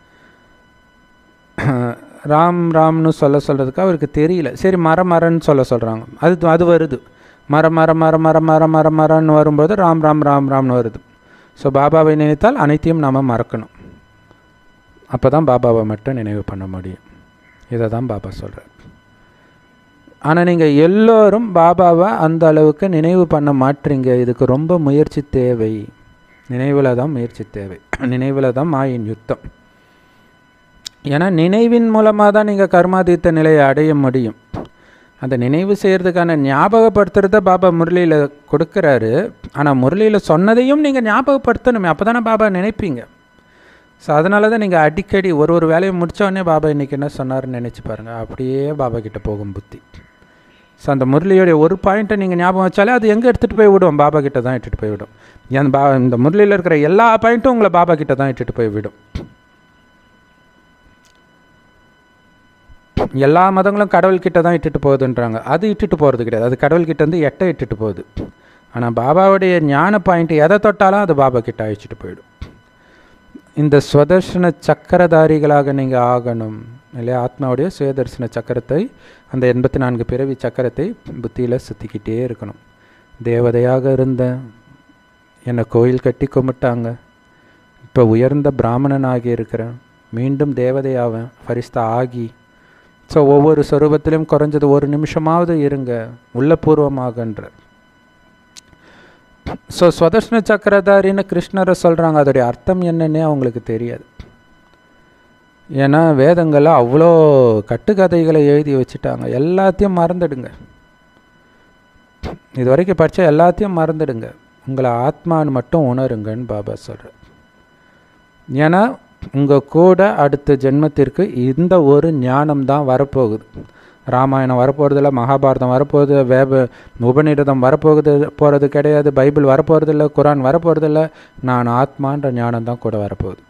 ராம் ராம்னு சொல்ல சொல்கிறதுக்கு அவருக்கு தெரியல. சரி மர மரன்னு சொல்ல சொல்கிறாங்க. அது அது வருது, மர மர மர மர மர மர மரன்னு வரும்போது ராம் ராம் ராம் ராம்னு வருது. ஸோ பாபாவை நினைத்தால் அனைத்தையும் நாம் மறக்கணும். அப்போ தான் பாபாவை மட்டும் நினைவு பண்ண முடியும். இதை தான் பாபா சொல்கிறார். ஆனால் நீங்கள் எல்லோரும் பாபாவை அந்த அளவுக்கு நினைவு பண்ண மாட்டீங்க. இதுக்கு ரொம்ப முயற்சி தேவை. நினைவில் தான் முயற்சி தேவை. நினைவில் தான் மாயின் யுத்தம். ஏன்னா நினைவின் மூலமாக தான் நீங்கள் கர்மாதீத்த நிலையை அடைய முடியும். அந்த நினைவு செய்கிறதுக்கான ஞாபகப்படுத்துறத பாபா முரளியில் கொடுக்குறாரு. ஆனால் முரளியில் சொன்னதையும் நீங்கள் ஞாபகப்படுத்தணுமே, அப்போ தானே பாபா நினைப்பீங்க. ஸோ அதனால தான் நீங்கள் அடிக்கடி ஒரு ஒரு வேலையை முடித்தோடனே பாபா இன்றைக்கி என்ன சொன்னார்னு நினச்சி பாருங்கள். அப்படியே பாபா கிட்டே போகும் புத்தி. ஸோ அந்த முரளியோடைய ஒரு பாயிண்ட்டை நீங்கள் ஞாபகம் வச்சாலே அது எங்கே எடுத்துகிட்டு போய் விடும்? பாபா கிட்ட தான் இட்டுட்டு போய் விடும். என் பா இந்த முரளியில் இருக்கிற எல்லா பாயிண்ட்டும் உங்களை பாபா கிட்ட தான் இட்டுட்டு போய் விடும். எல்லா மதங்களும் கடவுள்கிட்ட தான் இட்டுட்டு போகுதுன்றாங்க. அது இட்டுட்டு போகிறது கிடையாது. அது கடவுள்கிட்ட வந்து எட்டை இட்டுட்டு போகுது. ஆனால் பாபாவுடைய ஞான பாயிண்ட் எதை தொட்டாலும் அது பாபா கிட்ட அழிச்சிட்டு போயிடும். இந்த ஸ்வதர்ஷன சக்கரதாரிகளாக நீங்கள் ஆகணும் இல்லையா? ஆத்மாவுடைய சுயதர்சன சக்கரத்தை, அந்த எண்பத்தி நான்கு பிறவி சக்கரத்தை புத்தியில் சுற்றிக்கிட்டே இருக்கணும். தேவதையாக இருந்தேன், என்னை கோயில் கட்டி கும்பிட்டாங்க, இப்போ உயர்ந்த பிராமணனாகி இருக்கிறேன், மீண்டும் தேவதையாவேன், ஃபரிஸ்தா ஆகி. ஸோ ஒவ்வொரு சொரூபத்திலும் குறைஞ்சது ஒரு நிமிஷமாவது இருங்க உள்ளபூர்வமாகன்ற. ஸோ ஸ்வதர்ஷன சக்கரதாரின்னு கிருஷ்ணரை சொல்கிறாங்க, அதோடைய அர்த்தம் என்னன்னே அவங்களுக்கு தெரியாது. ஏன்னா வேதங்களை அவ்வளோ கட்டுக்கதைகளை எழுதி வச்சுட்டாங்க. எல்லாத்தையும் மறந்துடுங்க, இது வரைக்கும் படித்தா எல்லாத்தையும் மறந்துடுங்க, உங்களை ஆத்மான்னு மட்டும் உணருங்கன்னு பாபா சொல்கிறார். ஏன்னா உங்கள் கூட அடுத்த ஜென்மத்திற்கு இந்த ஒரு ஞானம் தான் வரப்போகுது. ராமாயணம் வரப்போகிறதில்ல, மகாபாரதம் வரப்போகுது, வேப உபநிடதம் வரப்போகுது போகிறது கிடையாது, பைபிள் வரப்போகிறதில்ல, குரான் வரப்போகிறதில்ல, நான் ஆத்மான்ற ஞானம் தான் கூட வரப்போகுது.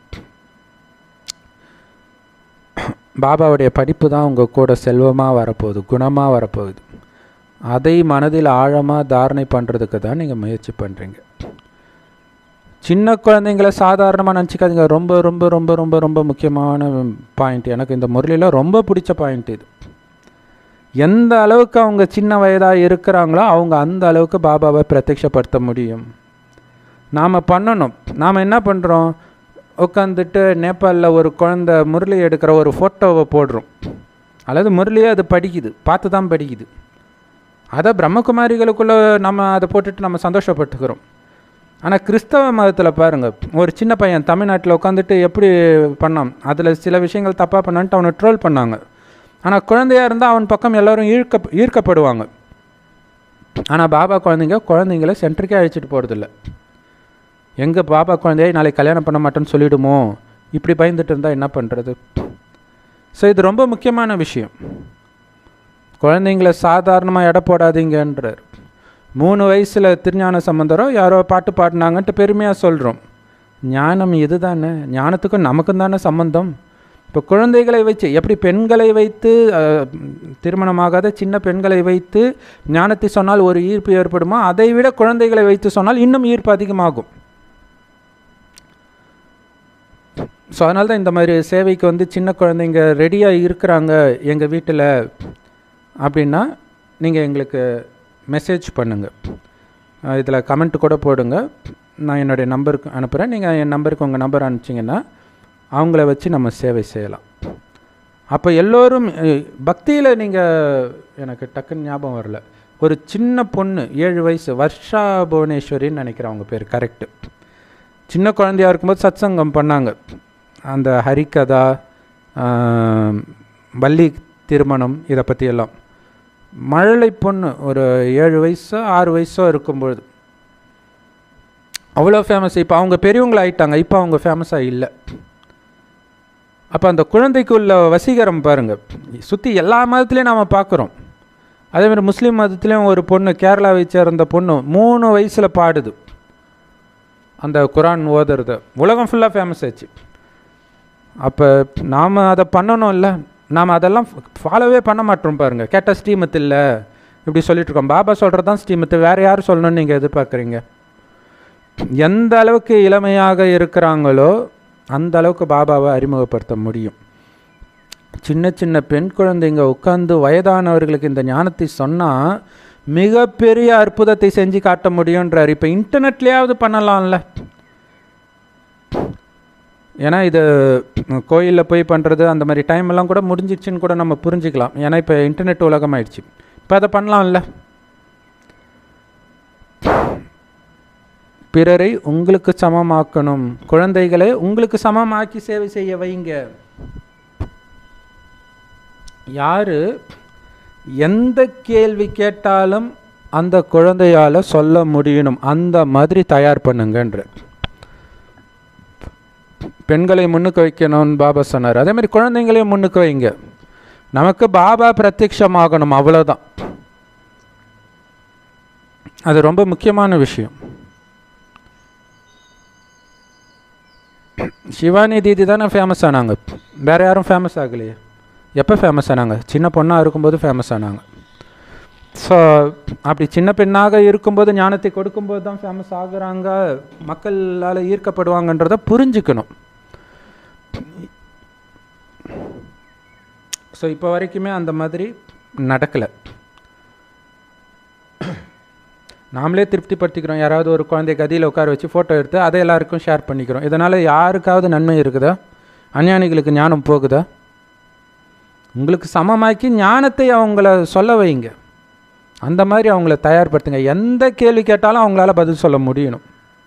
பாபாவுடைய படிப்பு தான் உங்கள் கூட செல்வமாக வரப்போகுது, குணமாக வரப்போகுது. அதை மனதில் ஆழமாக தாரணை பண்ணுறதுக்கு தான் நீங்கள் முயற்சி பண்ணுறீங்க. சின்ன குழந்தைங்களை சாதாரணமாக நினச்சிக்காதீங்க. ரொம்ப ரொம்ப ரொம்ப ரொம்ப ரொம்ப முக்கியமான பாயிண்ட், எனக்கு இந்த முரளியில் ரொம்ப பிடிச்ச பாயிண்ட் இது. எந்த அளவுக்கு அவங்க சின்ன வயதாக இருக்கிறாங்களோ அவங்க அந்த அளவுக்கு பாபாவை பிரத்யட்சப்படுத்த முடியும். நாம் பண்ணணும். நாம் என்ன பண்ணுறோம், உட்காந்துட்டு நேபாளில் ஒரு குழந்தை முரளி எடுக்கிற ஒரு ஃபோட்டோவை போடுறோம், அல்லது முரளியே அது படிக்குது, பார்த்து தான் படிக்குது. அதை பிரம்மகுமாரிகளுக்குள்ளே நம்ம அதை போட்டுட்டு நம்ம சந்தோஷப்பட்டுக்கிறோம். ஆனால் கிறிஸ்தவ மதத்தில் பாருங்கள், ஒரு சின்ன பையன் தமிழ்நாட்டில் உட்காந்துட்டு எப்படி பண்ணான், அதில் சில விஷயங்கள் தப்பாக பண்ணான்ட்டு அவனை ட்ரோல் பண்ணாங்க. ஆனால் குழந்தையாக இருந்தால் அவன் பக்கம் எல்லோரும் ஈர்க்க ஈர்க்கப்படுவாங்க. ஆனால் பாபா குழந்தைங்க குழந்தைங்கள சென்டருக்கே அழைச்சிட்டு போகிறதில்ல. எங்கே பாபா குழந்தையை நாளைக்கு கல்யாணம் பண்ண மாட்டேன்னு சொல்லிவிடுமோ, இப்படி பயந்துட்டு இருந்தால் என்ன பண்ணுறது? ஸோ இது ரொம்ப முக்கியமான விஷயம். குழந்தைங்கள சாதாரணமாக எடை போடாதீங்கன்றார். மூணு வயசில் திருஞான சம்பந்தரோ யாரோ பாட்டு பாடினாங்கன்ட்டு பெருமையாக சொல்கிறோம். ஞானம் இது தானே, ஞானத்துக்கும் நமக்கும் தானே சம்பந்தம். இப்போ குழந்தைகளை வச்சு எப்படி பெண்களை வைத்து திருமணமாகாத சின்ன பெண்களை வைத்து ஞானத்தை சொன்னால் ஒரு ஈர்ப்பு ஏற்படுமோ, அதை விட குழந்தைகளை வைத்து சொன்னால் இன்னும் ஈர்ப்பு அதிகமாகும். ஸோ அதனால தான் இந்த மாதிரி சேவைக்கு வந்து சின்ன குழந்தைங்க ரெடியாக இருக்கிறாங்க எங்கள் வீட்டில் அப்படின்னா நீங்கள் எங்களுக்கு மெசேஜ் பண்ணுங்கள், இதில் கமெண்ட் கூட போடுங்க, நான் என்னுடைய நம்பருக்கு அனுப்புகிறேன். நீங்கள் என் நம்பருக்கு உங்கள் நம்பர் அனுப்பிச்சிங்கன்னா அவங்கள வச்சு நம்ம சேவை செய்யலாம். அப்போ எல்லோரும் பக்தியில் நீங்கள், எனக்கு டக்குன்னு ஞாபகம் வரல, ஒரு சின்ன பொண்ணு ஏழு வயசு வர்ஷா புவனேஸ்வரின்னு நினைக்கிறேன் அவங்க பேர் கரெக்டு. சின்ன குழந்தையாக இருக்கும்போது சத்சங்கம் பண்ணாங்க. அந்த ஹரிகதா, வள்ளி திருமணம், இதை பற்றியெல்லாம். மழலை பொண்ணு ஒரு ஏழு வயசோ ஆறு வயசோ இருக்கும்பொழுது அவ்வளோ ஃபேமஸ். இப்போ அவங்க பெரியவங்களை ஆகிட்டாங்க, இப்போ அவங்க ஃபேமஸாக இல்லை. அப்போ அந்த குழந்தைக்கு உள்ள வசீகரம் பாருங்கள், சுற்றி எல்லா மதத்துலேயும் நாம் பார்க்குறோம். அதேமாதிரி முஸ்லீம் மதத்துலேயும் ஒரு பொண்ணு, கேரளாவை சேர்ந்த பொண்ணு, மூணு வயசில் பாடுது அந்த குரான் ஓதுறது, உலகம் ஃபுல்லாக ஃபேமஸ் ஆச்சு. அப்போ நாம் அதை பண்ணணும் இல்லை, நாம் அதெல்லாம் ஃபாலோவே பண்ண மாட்டோம். பாருங்கள், கேட்டால் ஸ்ரீமத் இல்லை இப்படி சொல்லிட்டுருக்கோம். பாபா சொல்கிறது தான் ஸ்ரீமத்து, வேறு யார் சொல்லணும்னு நீங்கள் எதிர்பார்க்குறீங்க? எந்த அளவுக்கு இளமையாக இருக்கிறாங்களோ அந்த அளவுக்கு பாபாவை அறிமுகப்படுத்த முடியும். சின்ன சின்ன பெண் குழந்தைங்க உட்காந்து வயதானவர்களுக்கு இந்த ஞானத்தை சொன்னால் மிகப்பெரிய அற்புதத்தை செஞ்சு காட்ட முடியுன்றார். இப்போ இன்டர்நெட்லேயாவது பண்ணலாம்ல. ஏன்னா இது கோயிலில் போய் பண்ணுறது அந்த மாதிரி டைமெல்லாம் கூட முடிஞ்சிடுச்சின்னு கூட நம்ம புரிஞ்சுக்கலாம். ஏன்னா இப்போ இன்டர்நெட் உலகம் ஆயிடுச்சு. இப்போ அதை பண்ணலாம்ல. பிறரை உங்களுக்கு சமமாக்கணும், குழந்தைகளை உங்களுக்கு சமமாக்கி சேவை செய்ய வைங்க. யார் எந்த கேள்வி கேட்டாலும் அந்த குழந்தையால் சொல்ல முடியணும், அந்த மாதிரி தயார் பண்ணுங்கன்ற. பெண்களை முன்னுக்கு வைக்கணும்னு பாபா சொன்னார், அதே மாதிரி குழந்தைங்களையும் முன்னுக்கு வைங்க. நமக்கு பாபா பிரத்யட்சமாகணும், அவ்வளோதான். அது ரொம்ப முக்கியமான விஷயம். சிவானி தீதி தானே ஃபேமஸ் ஆனாங்க, வேறு யாரும் ஃபேமஸ் ஆகலையே. எப்போ ஃபேமஸ் ஆனாங்க? சின்ன பொண்ணாக இருக்கும்போது ஃபேமஸ் ஆனாங்க. ஸோ அப்படி சின்ன பெண்ணாக இருக்கும்போது ஞானத்தை கொடுக்கும்போது தான் ஃபேமஸ் ஆகுறாங்க, மக்களால் ஈர்க்கப்படுவாங்கன்றதை புரிஞ்சுக்கணும். ஸோ இப்போ வரைக்குமே அந்த மாதிரி நடக்கலை. நாமளே திருப்திப்படுத்திக்கிறோம். யாராவது ஒரு குழந்தை கதியில் உட்கார வச்சு ஃபோட்டோ எடுத்து அதை எல்லாருக்கும் ஷேர் பண்ணிக்கிறோம். இதனால் யாருக்காவது நன்மை இருக்குதா? அஞ்ஞானிகளுக்கு ஞானம் போகுதா? உங்களுக்கு சமமாக்கி ஞானத்தை அவங்கள சொல்ல வைங்க. அந்த மாதிரி அவங்கள தயார்படுத்துங்க. எந்த கேள்வி கேட்டாலும் அவங்களால பதில் சொல்ல முடியணும்.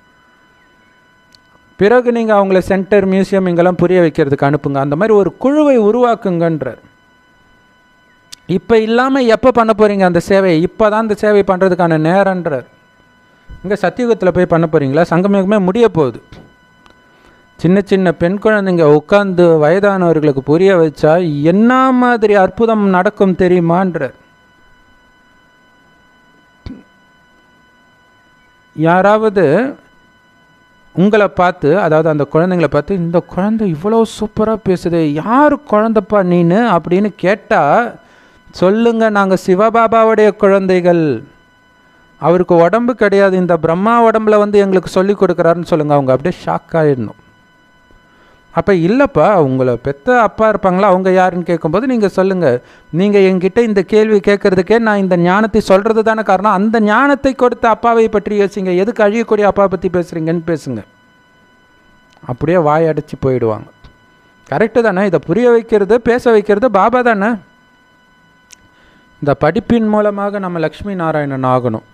பிறகு நீங்கள் அவங்கள சென்டர், மியூசியம் இங்கெல்லாம் புரிய வைக்கிறதுக்கு அனுப்புங்க. அந்த மாதிரி ஒரு குழுவை உருவாக்குங்கன்றார். இப்போ இல்லாமல் எப்போ பண்ண போகிறீங்க அந்த சேவையை? இப்போ தான் அந்த சேவை பண்ணுறதுக்கான நேரன்றார். இங்கே சத்தியுகத்தில் போய் பண்ண போகிறீங்களா? சங்கமயுகமே முடிய போகுது. சின்ன சின்ன பெண் குழந்தைங்க உட்காந்து வயதானவர்களுக்கு புரிய வச்சா என்ன மாதிரி அற்புதம் நடக்கும் தெரியுமான்றார். யாராவது உங்களை பார்த்து, அதாவது அந்த குழந்தைங்களை பார்த்து, இந்த குழந்தை இவ்வளோ சூப்பராக பேசுது, யார் குழந்தைப்பா நீனு அப்படின்னு கேட்டால் சொல்லுங்க, நாங்கள் சிவபாபாவுடைய குழந்தைகள், அவருக்கு உடம்பு கிடையாது, இந்த பிரம்மா உடம்புல வந்து எங்களுக்கு சொல்லி கொடுக்குறாருன்னு சொல்லுங்கள். அவங்க அப்படியே ஷாக் ஆகிடணும். அப்போ இல்லைப்பா, உங்களை பெத்த அப்பா இருப்பாங்களா, அவங்க யாருன்னு கேட்கும்போது நீங்கள் சொல்லுங்கள், நீங்கள் என்கிட்ட இந்த கேள்வி கேட்குறதுக்கே நான் இந்த ஞானத்தை சொல்கிறது தானே காரணம். அந்த ஞானத்தை கொடுத்த அப்பாவை பற்றி யோசிங்க, எதுக்கு அழியக்கூடிய அப்பாவை பற்றி பேசுகிறீங்கன்னு பேசுங்க. அப்படியே வாய் அடைச்சி போயிடுவாங்க. கரெக்டு தானே? இதை புரிய வைக்கிறது, பேச வைக்கிறது பாபா தானே. இந்த படிப்பின் மூலமாக நம்ம லக்ஷ்மி நாராயணன் ஆகணும்.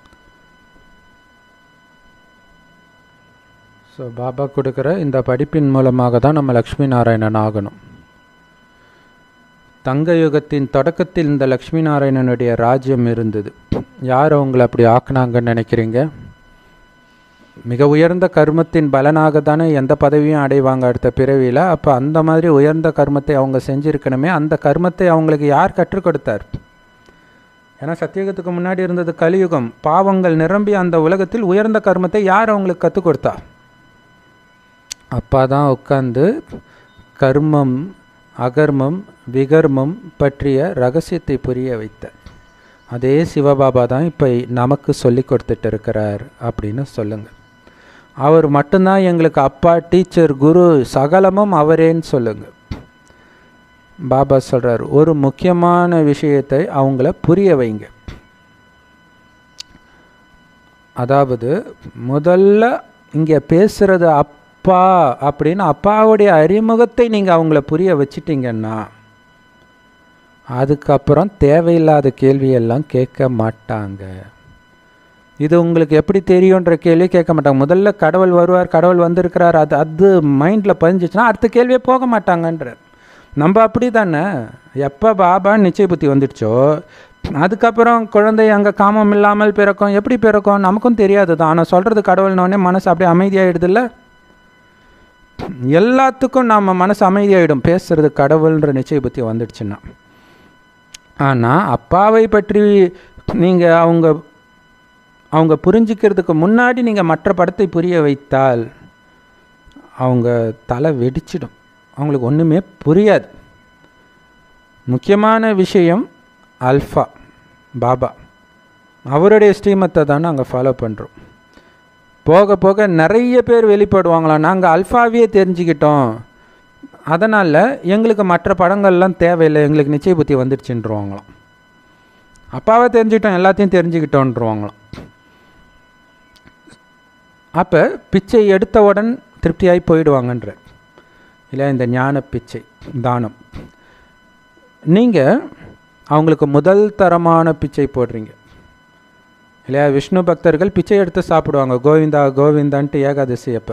ஸோ பாபா கொடுக்குற இந்த படிப்பின் மூலமாக தான் நம்ம லக்ஷ்மி நாராயணன் ஆகணும். தங்க யுகத்தின் தொடக்கத்தில் இந்த லக்ஷ்மி நாராயணனுடைய ராஜ்யம் இருந்தது. யார் அவங்களை அப்படி ஆக்குனாங்கன்னு நினைக்கிறீங்க? மிக உயர்ந்த கர்மத்தின் பலனாக தானே எந்த பதவியும் அடைவாங்க அடுத்த பிறவியில். அப்போ அந்த மாதிரி உயர்ந்த கர்மத்தை அவங்க செஞ்சுருக்கணுமே. அந்த கர்மத்தை அவங்களுக்கு யார் கற்றுக் கொடுத்தார்? ஏன்னா சத்தியுகத்துக்கு முன்னாடி இருந்தது கலியுகம், பாவங்கள் நிரம்பி அந்த உலகத்தில் உயர்ந்த கர்மத்தை யார் அவங்களுக்கு கற்றுக் கொடுத்தா? அப்பா தான் உட்கார்ந்து கர்மம், அகர்மம், விகர்மம் பற்றிய ரகசியத்தை புரிய வைத்தார். அதே சிவபாபா தான் இப்போ நமக்கு சொல்லி கொடுத்துட்டு இருக்கிறார் அப்படின்னு சொல்லுங்கள். அவர் மட்டும்தான் எங்களுக்கு அப்பா, டீச்சர், குரு, சகலமும் அவரேன்னு சொல்லுங்கள். பாபா சொல்கிறார், ஒரு முக்கியமான விஷயத்தை அவங்கள புரிய வைங்க. அதாவது முதல்ல இங்கே பேசுகிறது அப்பா அப்படின்னு அப்பாவுடைய அறிமுகத்தை நீங்கள் அவங்கள புரிய வச்சிட்டிங்கன்னா அதுக்கப்புறம் தேவையில்லாத கேள்வியெல்லாம் கேட்க மாட்டாங்க. இது உங்களுக்கு எப்படி தெரியுன்ற கேள்வி கேட்க மாட்டாங்க. முதல்ல கடவுள் வருவார், கடவுள் வந்திருக்கிறார், அது அது மைண்டில் பதிஞ்சிச்சுன்னா அடுத்த கேள்வியே போக மாட்டாங்கன்ற. நம்ம அப்படி தானே, எப்போ பாபா நிச்சய புத்தி வந்துடுச்சோ அதுக்கப்புறம் குழந்தை அங்கே காமம் இல்லாமல் பிறக்கும். எப்படி பிறக்கும் நமக்கும் தெரியாது தான். ஆனால் சொல்கிறது கடவுள்னோடனே மனசு அப்படியே அமைதியாகிடுதில்ல. எல்லாத்துக்கும் நம்ம மனசு அமைதியாகிடும் பேசுகிறது கடவுள்ன்ற நிச்சய புத்தி வந்துடுச்சுன்னா. ஆனால் அப்பாவை பற்றி நீங்கள் அவங்க அவங்க புரிஞ்சிக்கிறதுக்கு முன்னாடி நீங்கள் மற்ற படத்தை புரிய வைத்தால் அவங்க தலை வெடிச்சிடும், அவங்களுக்கு ஒன்றுமே புரியாது. முக்கியமான விஷயம் அல்ஃபா பாபா, அவருடைய ஸ்ரீமத்தை தானே அங்கே ஃபாலோ பண்ணுறோம். போக போக நிறைய பேர் வெளிப்படுவாங்களாம், நாங்கள் அல்ஃபாவே தெரிஞ்சுக்கிட்டோம், அதனால் எங்களுக்கு மற்ற படங்கள்லாம் தேவையில்லை, எங்களுக்கு நிச்சய புத்தி வந்துடுச்சுன்றவாங்களாம். அப்பாவை தெரிஞ்சுக்கிட்டோம், எல்லாத்தையும் தெரிஞ்சுக்கிட்டோன்றவாங்களாம். அப்போ பிச்சை எடுத்தவுடன் திருப்தியாகி போயிடுவாங்கன்ற இல்லை, இந்த ஞான பிச்சை தானம். நீங்கள் அவங்களுக்கு முதல் தரமான பிச்சை போடுறீங்க இல்லையா? விஷ்ணு பக்தர்கள் பிச்சை எடுத்து சாப்பிடுவாங்க, கோவிந்தா கோவிந்தான்ட்டு ஏகாதசி அப்போ.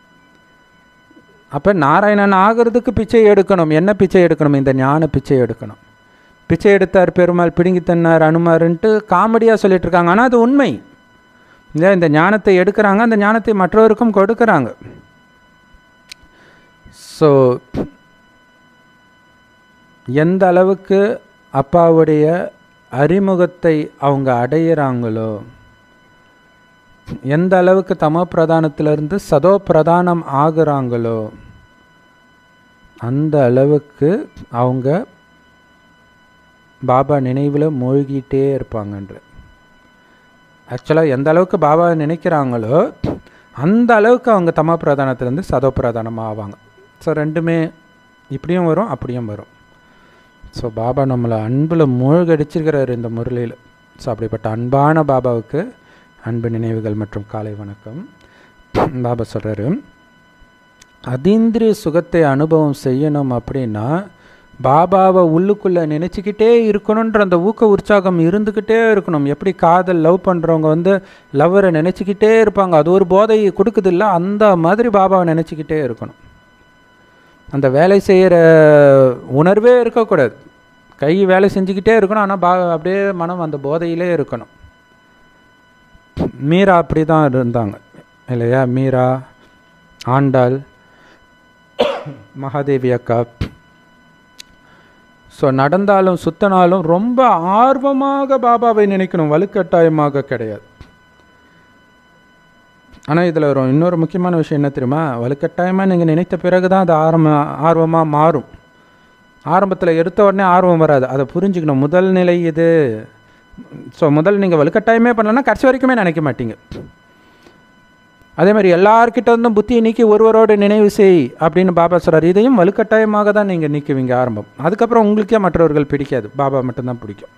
அப்போ நாராயணன் ஆகிறதுக்கு பிச்சை எடுக்கணும். என்ன பிச்சை எடுக்கணும்? இந்த ஞான பிச்சை எடுக்கணும். பிச்சை எடுத்தார் பெருமாள், பிடுங்கி தன்னார் அனுமாருன்ட்டு காமெடியாக சொல்லிட்டு இருக்காங்க, ஆனால் அது உண்மை இல்லையா? இந்த ஞானத்தை எடுக்கிறாங்க, அந்த ஞானத்தை மற்றவருக்கும் கொடுக்குறாங்க. ஸோ எந்த அளவுக்கு அப்பாவுடைய அறிமுகத்தை அவங்க அடையிறாங்களோ, எந்த அளவுக்கு தமோ பிரதானத்திலிருந்து சதோ பிரதானம் ஆகுறாங்களோ அந்த அளவுக்கு அவங்க பாபா நினைவில் மூழ்கிட்டே இருப்பாங்கன்ற. ஆக்சுவலாக எந்த அளவுக்கு பாபா நினைக்கிறாங்களோ அந்த அளவுக்கு அவங்க தமோ பிரதானத்திலேருந்து சதோ பிரதானமாக ஆவாங்க. ஸோ ரெண்டுமே இப்படியும் வரும் அப்படியும் வரும். ஸோ பாபா நம்மளை அன்பில் மூழ்கடிச்சிருக்கிறார் இந்த முரளியில். ஸோ அப்படிப்பட்ட அன்பான பாபாவுக்கு அன்பு நினைவுகள் மற்றும் காலை வணக்கம். பாபா சொல்கிறாரு, அதீந்திரிய சுகத்தை அனுபவம் செய்யணும் அப்படின்னா பாபாவை உள்ளுக்குள்ளே நினச்சிக்கிட்டே இருக்கணுன்ற அந்த ஊக்க உற்சாகம் இருந்துக்கிட்டே இருக்கணும். எப்படி காதல் லவ் பண்ணுறவங்க வந்து லவ்வரை நினச்சிக்கிட்டே இருப்பாங்க, அது ஒரு போதையை கொடுக்குதில்ல, அந்த மாதிரி பாபாவை நினச்சிக்கிட்டே இருக்கணும். அந்த வேலை செய்கிற உணர்வே இருக்கக்கூடாது, கை வேலை செஞ்சுக்கிட்டே இருக்கணும், ஆனால் பா அப்படியே மனம் அந்த போதையிலே இருக்கணும். மீரா அப்படி தான் இருந்தாங்க இல்லையா? மீரா, ஆண்டாள், மகாதேவி அக்கா. ஸோ நடந்தாலும் சுத்தனாலும் ரொம்ப ஆர்வமாக பாபாவை நினைக்கணும், வலுக்கட்டாயமாக கிடையாது. ஆனால் இதில் ஒரு இன்னொரு முக்கியமான விஷயம் என்ன தெரியுமா? வலுக்கட்டாயமாக நீங்கள் நினைத்த பிறகு தான் அது ஆரம்ப ஆர்வமாக மாறும். ஆரம்பத்தில் எடுத்த உடனே ஆர்வம் வராது, அதை புரிஞ்சுக்கணும். முதல் நிலை இது. ஸோ முதல் நீங்கள் வலுக்கட்டாயமே பண்ணலன்னா கடைசி வரைக்குமே நினைக்க மாட்டீங்க. அதே மாதிரி எல்லார்கிட்ட இருந்தும் புத்தியை நீக்கி ஒருவரோடு நினைவு செய் அப்படின்னு பாபா சொல்கிறார். இதையும் வலுக்கட்டாயமாக தான் நீங்கள் நீக்குவீங்க ஆரம்பம். அதுக்கப்புறம் உங்களுக்கே மற்றவர்கள் பிடிக்காது, பாபா மட்டும்தான் பிடிக்கும்.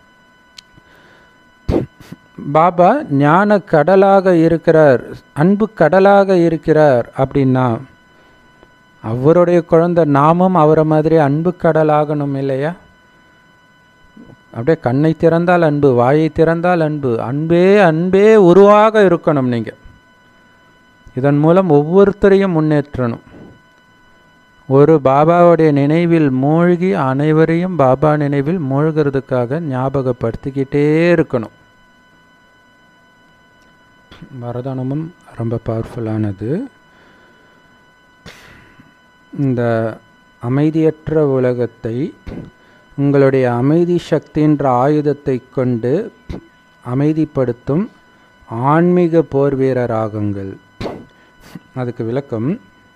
பாபா ஞான கடலாக இருக்கிறார், அன்பு கடலாக இருக்கிறார் அப்படின்னா அவருடைய குழந்தை நாமும் அவரை மாதிரி அன்பு கடலாகணும் இல்லையா? அப்படியே கண்ணை திறந்தால் அன்பு, வாயை திறந்தால் அன்பு, அன்பே அன்பே உருவாக இருக்கணும் நீங்கள். இதன் மூலம் ஒவ்வொருத்தரையும் முன்னேற்றணும். ஒரு பாபாவுடைய நினைவில் மூழ்கி அனைவரையும் பாபா நினைவில் மூழ்கிறதுக்காக ஞாபகப்படுத்திக்கிட்டே இருக்கணும். வரதானமும் ரொம்ப பவர்ஃபுல்லானது. இந்த அமைதியற்ற உலகத்தை உங்களுடைய அமைதி சக்தின்ற ஆயுதத்தை கொண்டு அமைதிப்படுத்தும் ஆன்மீக போர் வீரராகுங்கள். அதுக்கு விளக்கம்,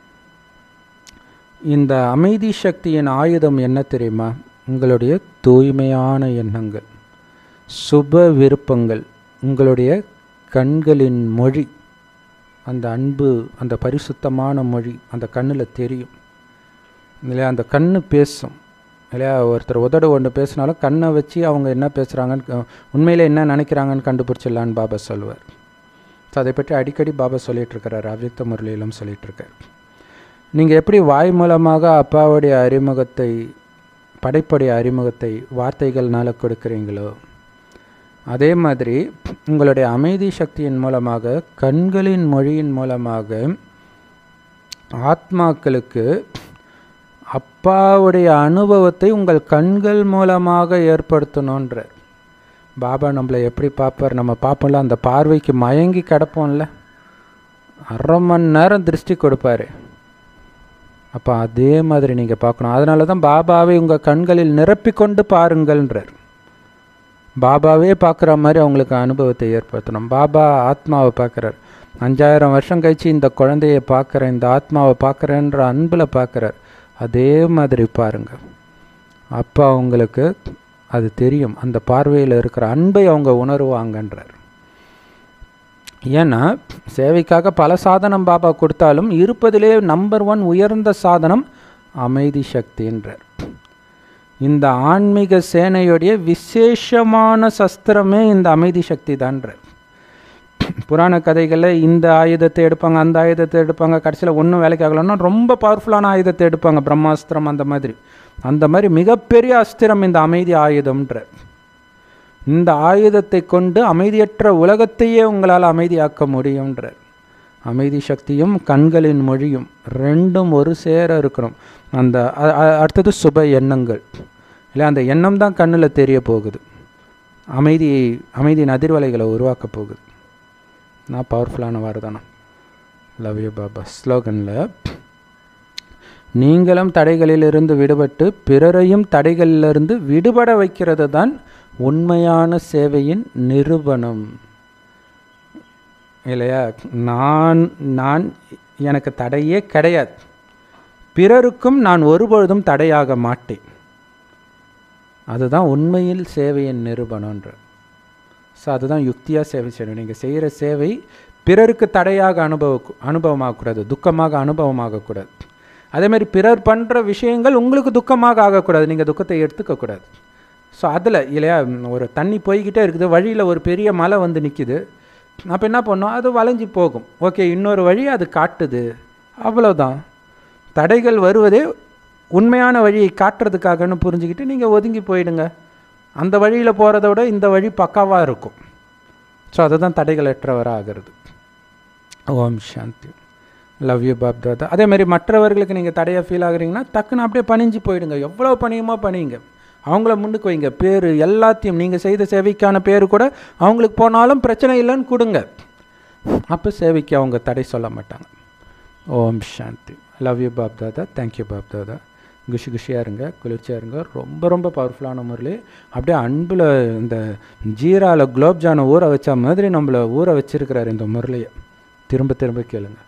இந்த அமைதி சக்தியின் ஆயுதம் என்ன தெரியுமா? உங்களுடைய தூய்மையான எண்ணங்கள், சுப விருப்பங்கள், உங்களுடைய கண்களின் மொழி, அந்த அன்பு, அந்த பரிசுத்தமான மொழி அந்த கண்ணில் தெரியும் இல்லையா? அந்த கண்ணு பேசும் இல்லையா? ஒருத்தர் உதடு ஒன்று பேசினாலும் கண்ணை வச்சு அவங்க என்ன பேசுகிறாங்கன்னு, உண்மையில் என்ன நினைக்கிறாங்கன்னு கண்டுபிடிச்சிடலான்னு பாபா சொல்லுவார். ஸோ அதை பற்றி அடிக்கடி பாபா சொல்லிகிட்ருக்கிறார், அவ்யக்த முரளியிலும் சொல்லிகிட்ருக்கார். நீங்கள் எப்படி வாய் மூலமாக அப்பாவுடைய அறிமுகத்தை, படைப்புடைய அறிமுகத்தை வார்த்தைகள்னால கொடுக்குறீங்களோ, அதே மாதிரி உங்களுடைய அமைதி சக்தியின் மூலமாக, கண்களின் மொழியின் மூலமாக ஆத்மாக்களுக்கு அப்பாவுடைய அனுபவத்தை உங்கள் கண்கள் மூலமாக ஏற்படுத்தணுன்ற. பாபா நம்மளை எப்படி பார்ப்பார்? நம்ம பார்ப்போம்ல, அந்த பார்வைக்கு மயங்கி கிடப்போம்ல, அரை மணி நேரம் திருஷ்டி கொடுப்பாரு. அப்போ அதே மாதிரி நீங்கள் பார்க்கணும். அதனால தான் பாபாவை உங்கள் கண்களில் நிரப்பி கொண்டு பாருங்கள்ன்றார். பாபாவே பார்க்குற மாதிரி அவங்களுக்கு அனுபவத்தை ஏற்படுத்தணும். பாபா ஆத்மாவை பார்க்குறார். அஞ்சாயிரம் வருஷம் கழிச்சு இந்த குழந்தையை பார்க்குறேன், இந்த ஆத்மாவை பார்க்குறேன்ற அன்பில் பார்க்குறார். அதே மாதிரி பாருங்கள். அப்போ அவங்களுக்கு அது தெரியும், அந்த பார்வையில் இருக்கிற அன்பை அவங்க உணர்வாங்கன்றார். ஏன்னா சேவைக்காக பல சாதனம் பாபா கொடுத்தாலும் இருப்பதிலே நம்பர் ஒன் உயர்ந்த சாதனம் அமைதி சக்தின்றார். இந்த ஆன்மீக சேனையுடைய விசேஷமான சஸ்திரமே இந்த அமைதி சக்தி தான்றார். புராண கதைகளில் இந்த ஆயுதத்தை எடுப்பாங்க, அந்த ஆயுதத்தை எடுப்பாங்க, கடைசியில் ஒன்றும் வேலைக்கு ஆகலன்னா ரொம்ப பவர்ஃபுல்லான ஆயுதத்தை எடுப்பாங்க, பிரம்மாஸ்திரம் அந்த மாதிரி. அந்த மாதிரி மிகப்பெரிய அஸ்திரம் இந்த அமைதி ஆயுதம்ன்ற. இந்த ஆயுதத்தை கொண்டு அமைதியற்ற உலகத்தையே உங்களால் அமைதியாக்க முடியும்ன்ற. அமைதி சக்தியும் கண்களின் மொழியும் ரெண்டும் ஒரு சேர இருக்கணும். அந்த அடுத்தது சுப எண்ணங்கள் இல்லை, அந்த எண்ணம் தான் கண்ணில் தெரிய போகுது, அமைதி அமைதியின் அதிர்வலைகளை உருவாக்க போகுது. நான் பவர்ஃபுல்லான வரதானம். Love you Baba. ஸ்லோகனில், நீங்களும் தடைகளிலிருந்து விடுபட்டு பிறரையும் தடைகளிலிருந்து விடுபட வைக்கிறது தான் உண்மையான சேவையின் நிரூபணம் இல்லையா? நான் நான் எனக்கு தடையே கிடையாது, பிறருக்கும் நான் ஒருபொழுதும் தடையாக மாட்டேன். அதுதான் உண்மையில் சேவையின் நிரூபணன்ற. ஸோ அதுதான் யுக்தியாக சேவை செய்யணும். நீங்கள் செய்கிற சேவை பிறருக்கு தடையாக அனுபவ அனுபவமாகக்கூடாது, துக்கமாக அனுபவமாகக்கூடாது. அதேமாதிரி பிறர் பண்ணுற விஷயங்கள் உங்களுக்கு துக்கமாக ஆகக்கூடாது, நீங்கள் துக்கத்தை எடுத்துக்கக்கூடாது. ஸோ அதில் இல்லையா, ஒரு தண்ணி போய்கிட்டே இருக்குது, வழியில் ஒரு பெரிய மலை வந்து நிற்கிது, அப்போ என்ன பண்ணோம், அது வளைஞ்சி போகும். ஓகே, இன்னொரு வழி அது காட்டுது, அவ்வளோதான். தடைகள் வருவதே உண்மையான வழியை காட்டுறதுக்காகன்னு புரிஞ்சுக்கிட்டு நீங்கள் ஒதுங்கி போயிடுங்க. அந்த வழியில் போகிறத விட இந்த வழி பக்காவாக இருக்கும். ஸோ அதுதான் தடைகளற்றவராக ஆகிறது. ஓம் சாந்தி. Love you Bap Dada. அதேமாதிரி மற்றவர்களுக்கு நீங்கள் தடையாக ஃபீல் ஆகுறீங்கன்னா டக்குன்னு அப்படியே பணிஞ்சு போயிடுங்க. எவ்வளோ பணியுமோ பணியுங்க. அவங்கள முன்னுக்கு வைங்க. பேர் எல்லாத்தையும் நீங்கள் செய்த சேவைக்கான பேர் கூட அவங்களுக்கு போனாலும் பிரச்சனை இல்லைன்னு கொடுங்க. அப்போ சேவைக்கு அவங்க தடை சொல்ல மாட்டாங்க. Om Shanti. Love you Bap Dada. Thank you Bap Dada. குஷி குஷியாக இருங்க, குளிர்ச்சியாக இருங்க. ரொம்ப ரொம்ப பவர்ஃபுல்லான முரளி. அப்படியே அன்பில் இந்த ஜீராவில் குலோப்ஜானை ஊற வச்ச மாதிரி நம்மளை ஊற வச்சிருக்கிறார் இந்த முரளியை. திரும்ப திரும்ப கேளுங்க.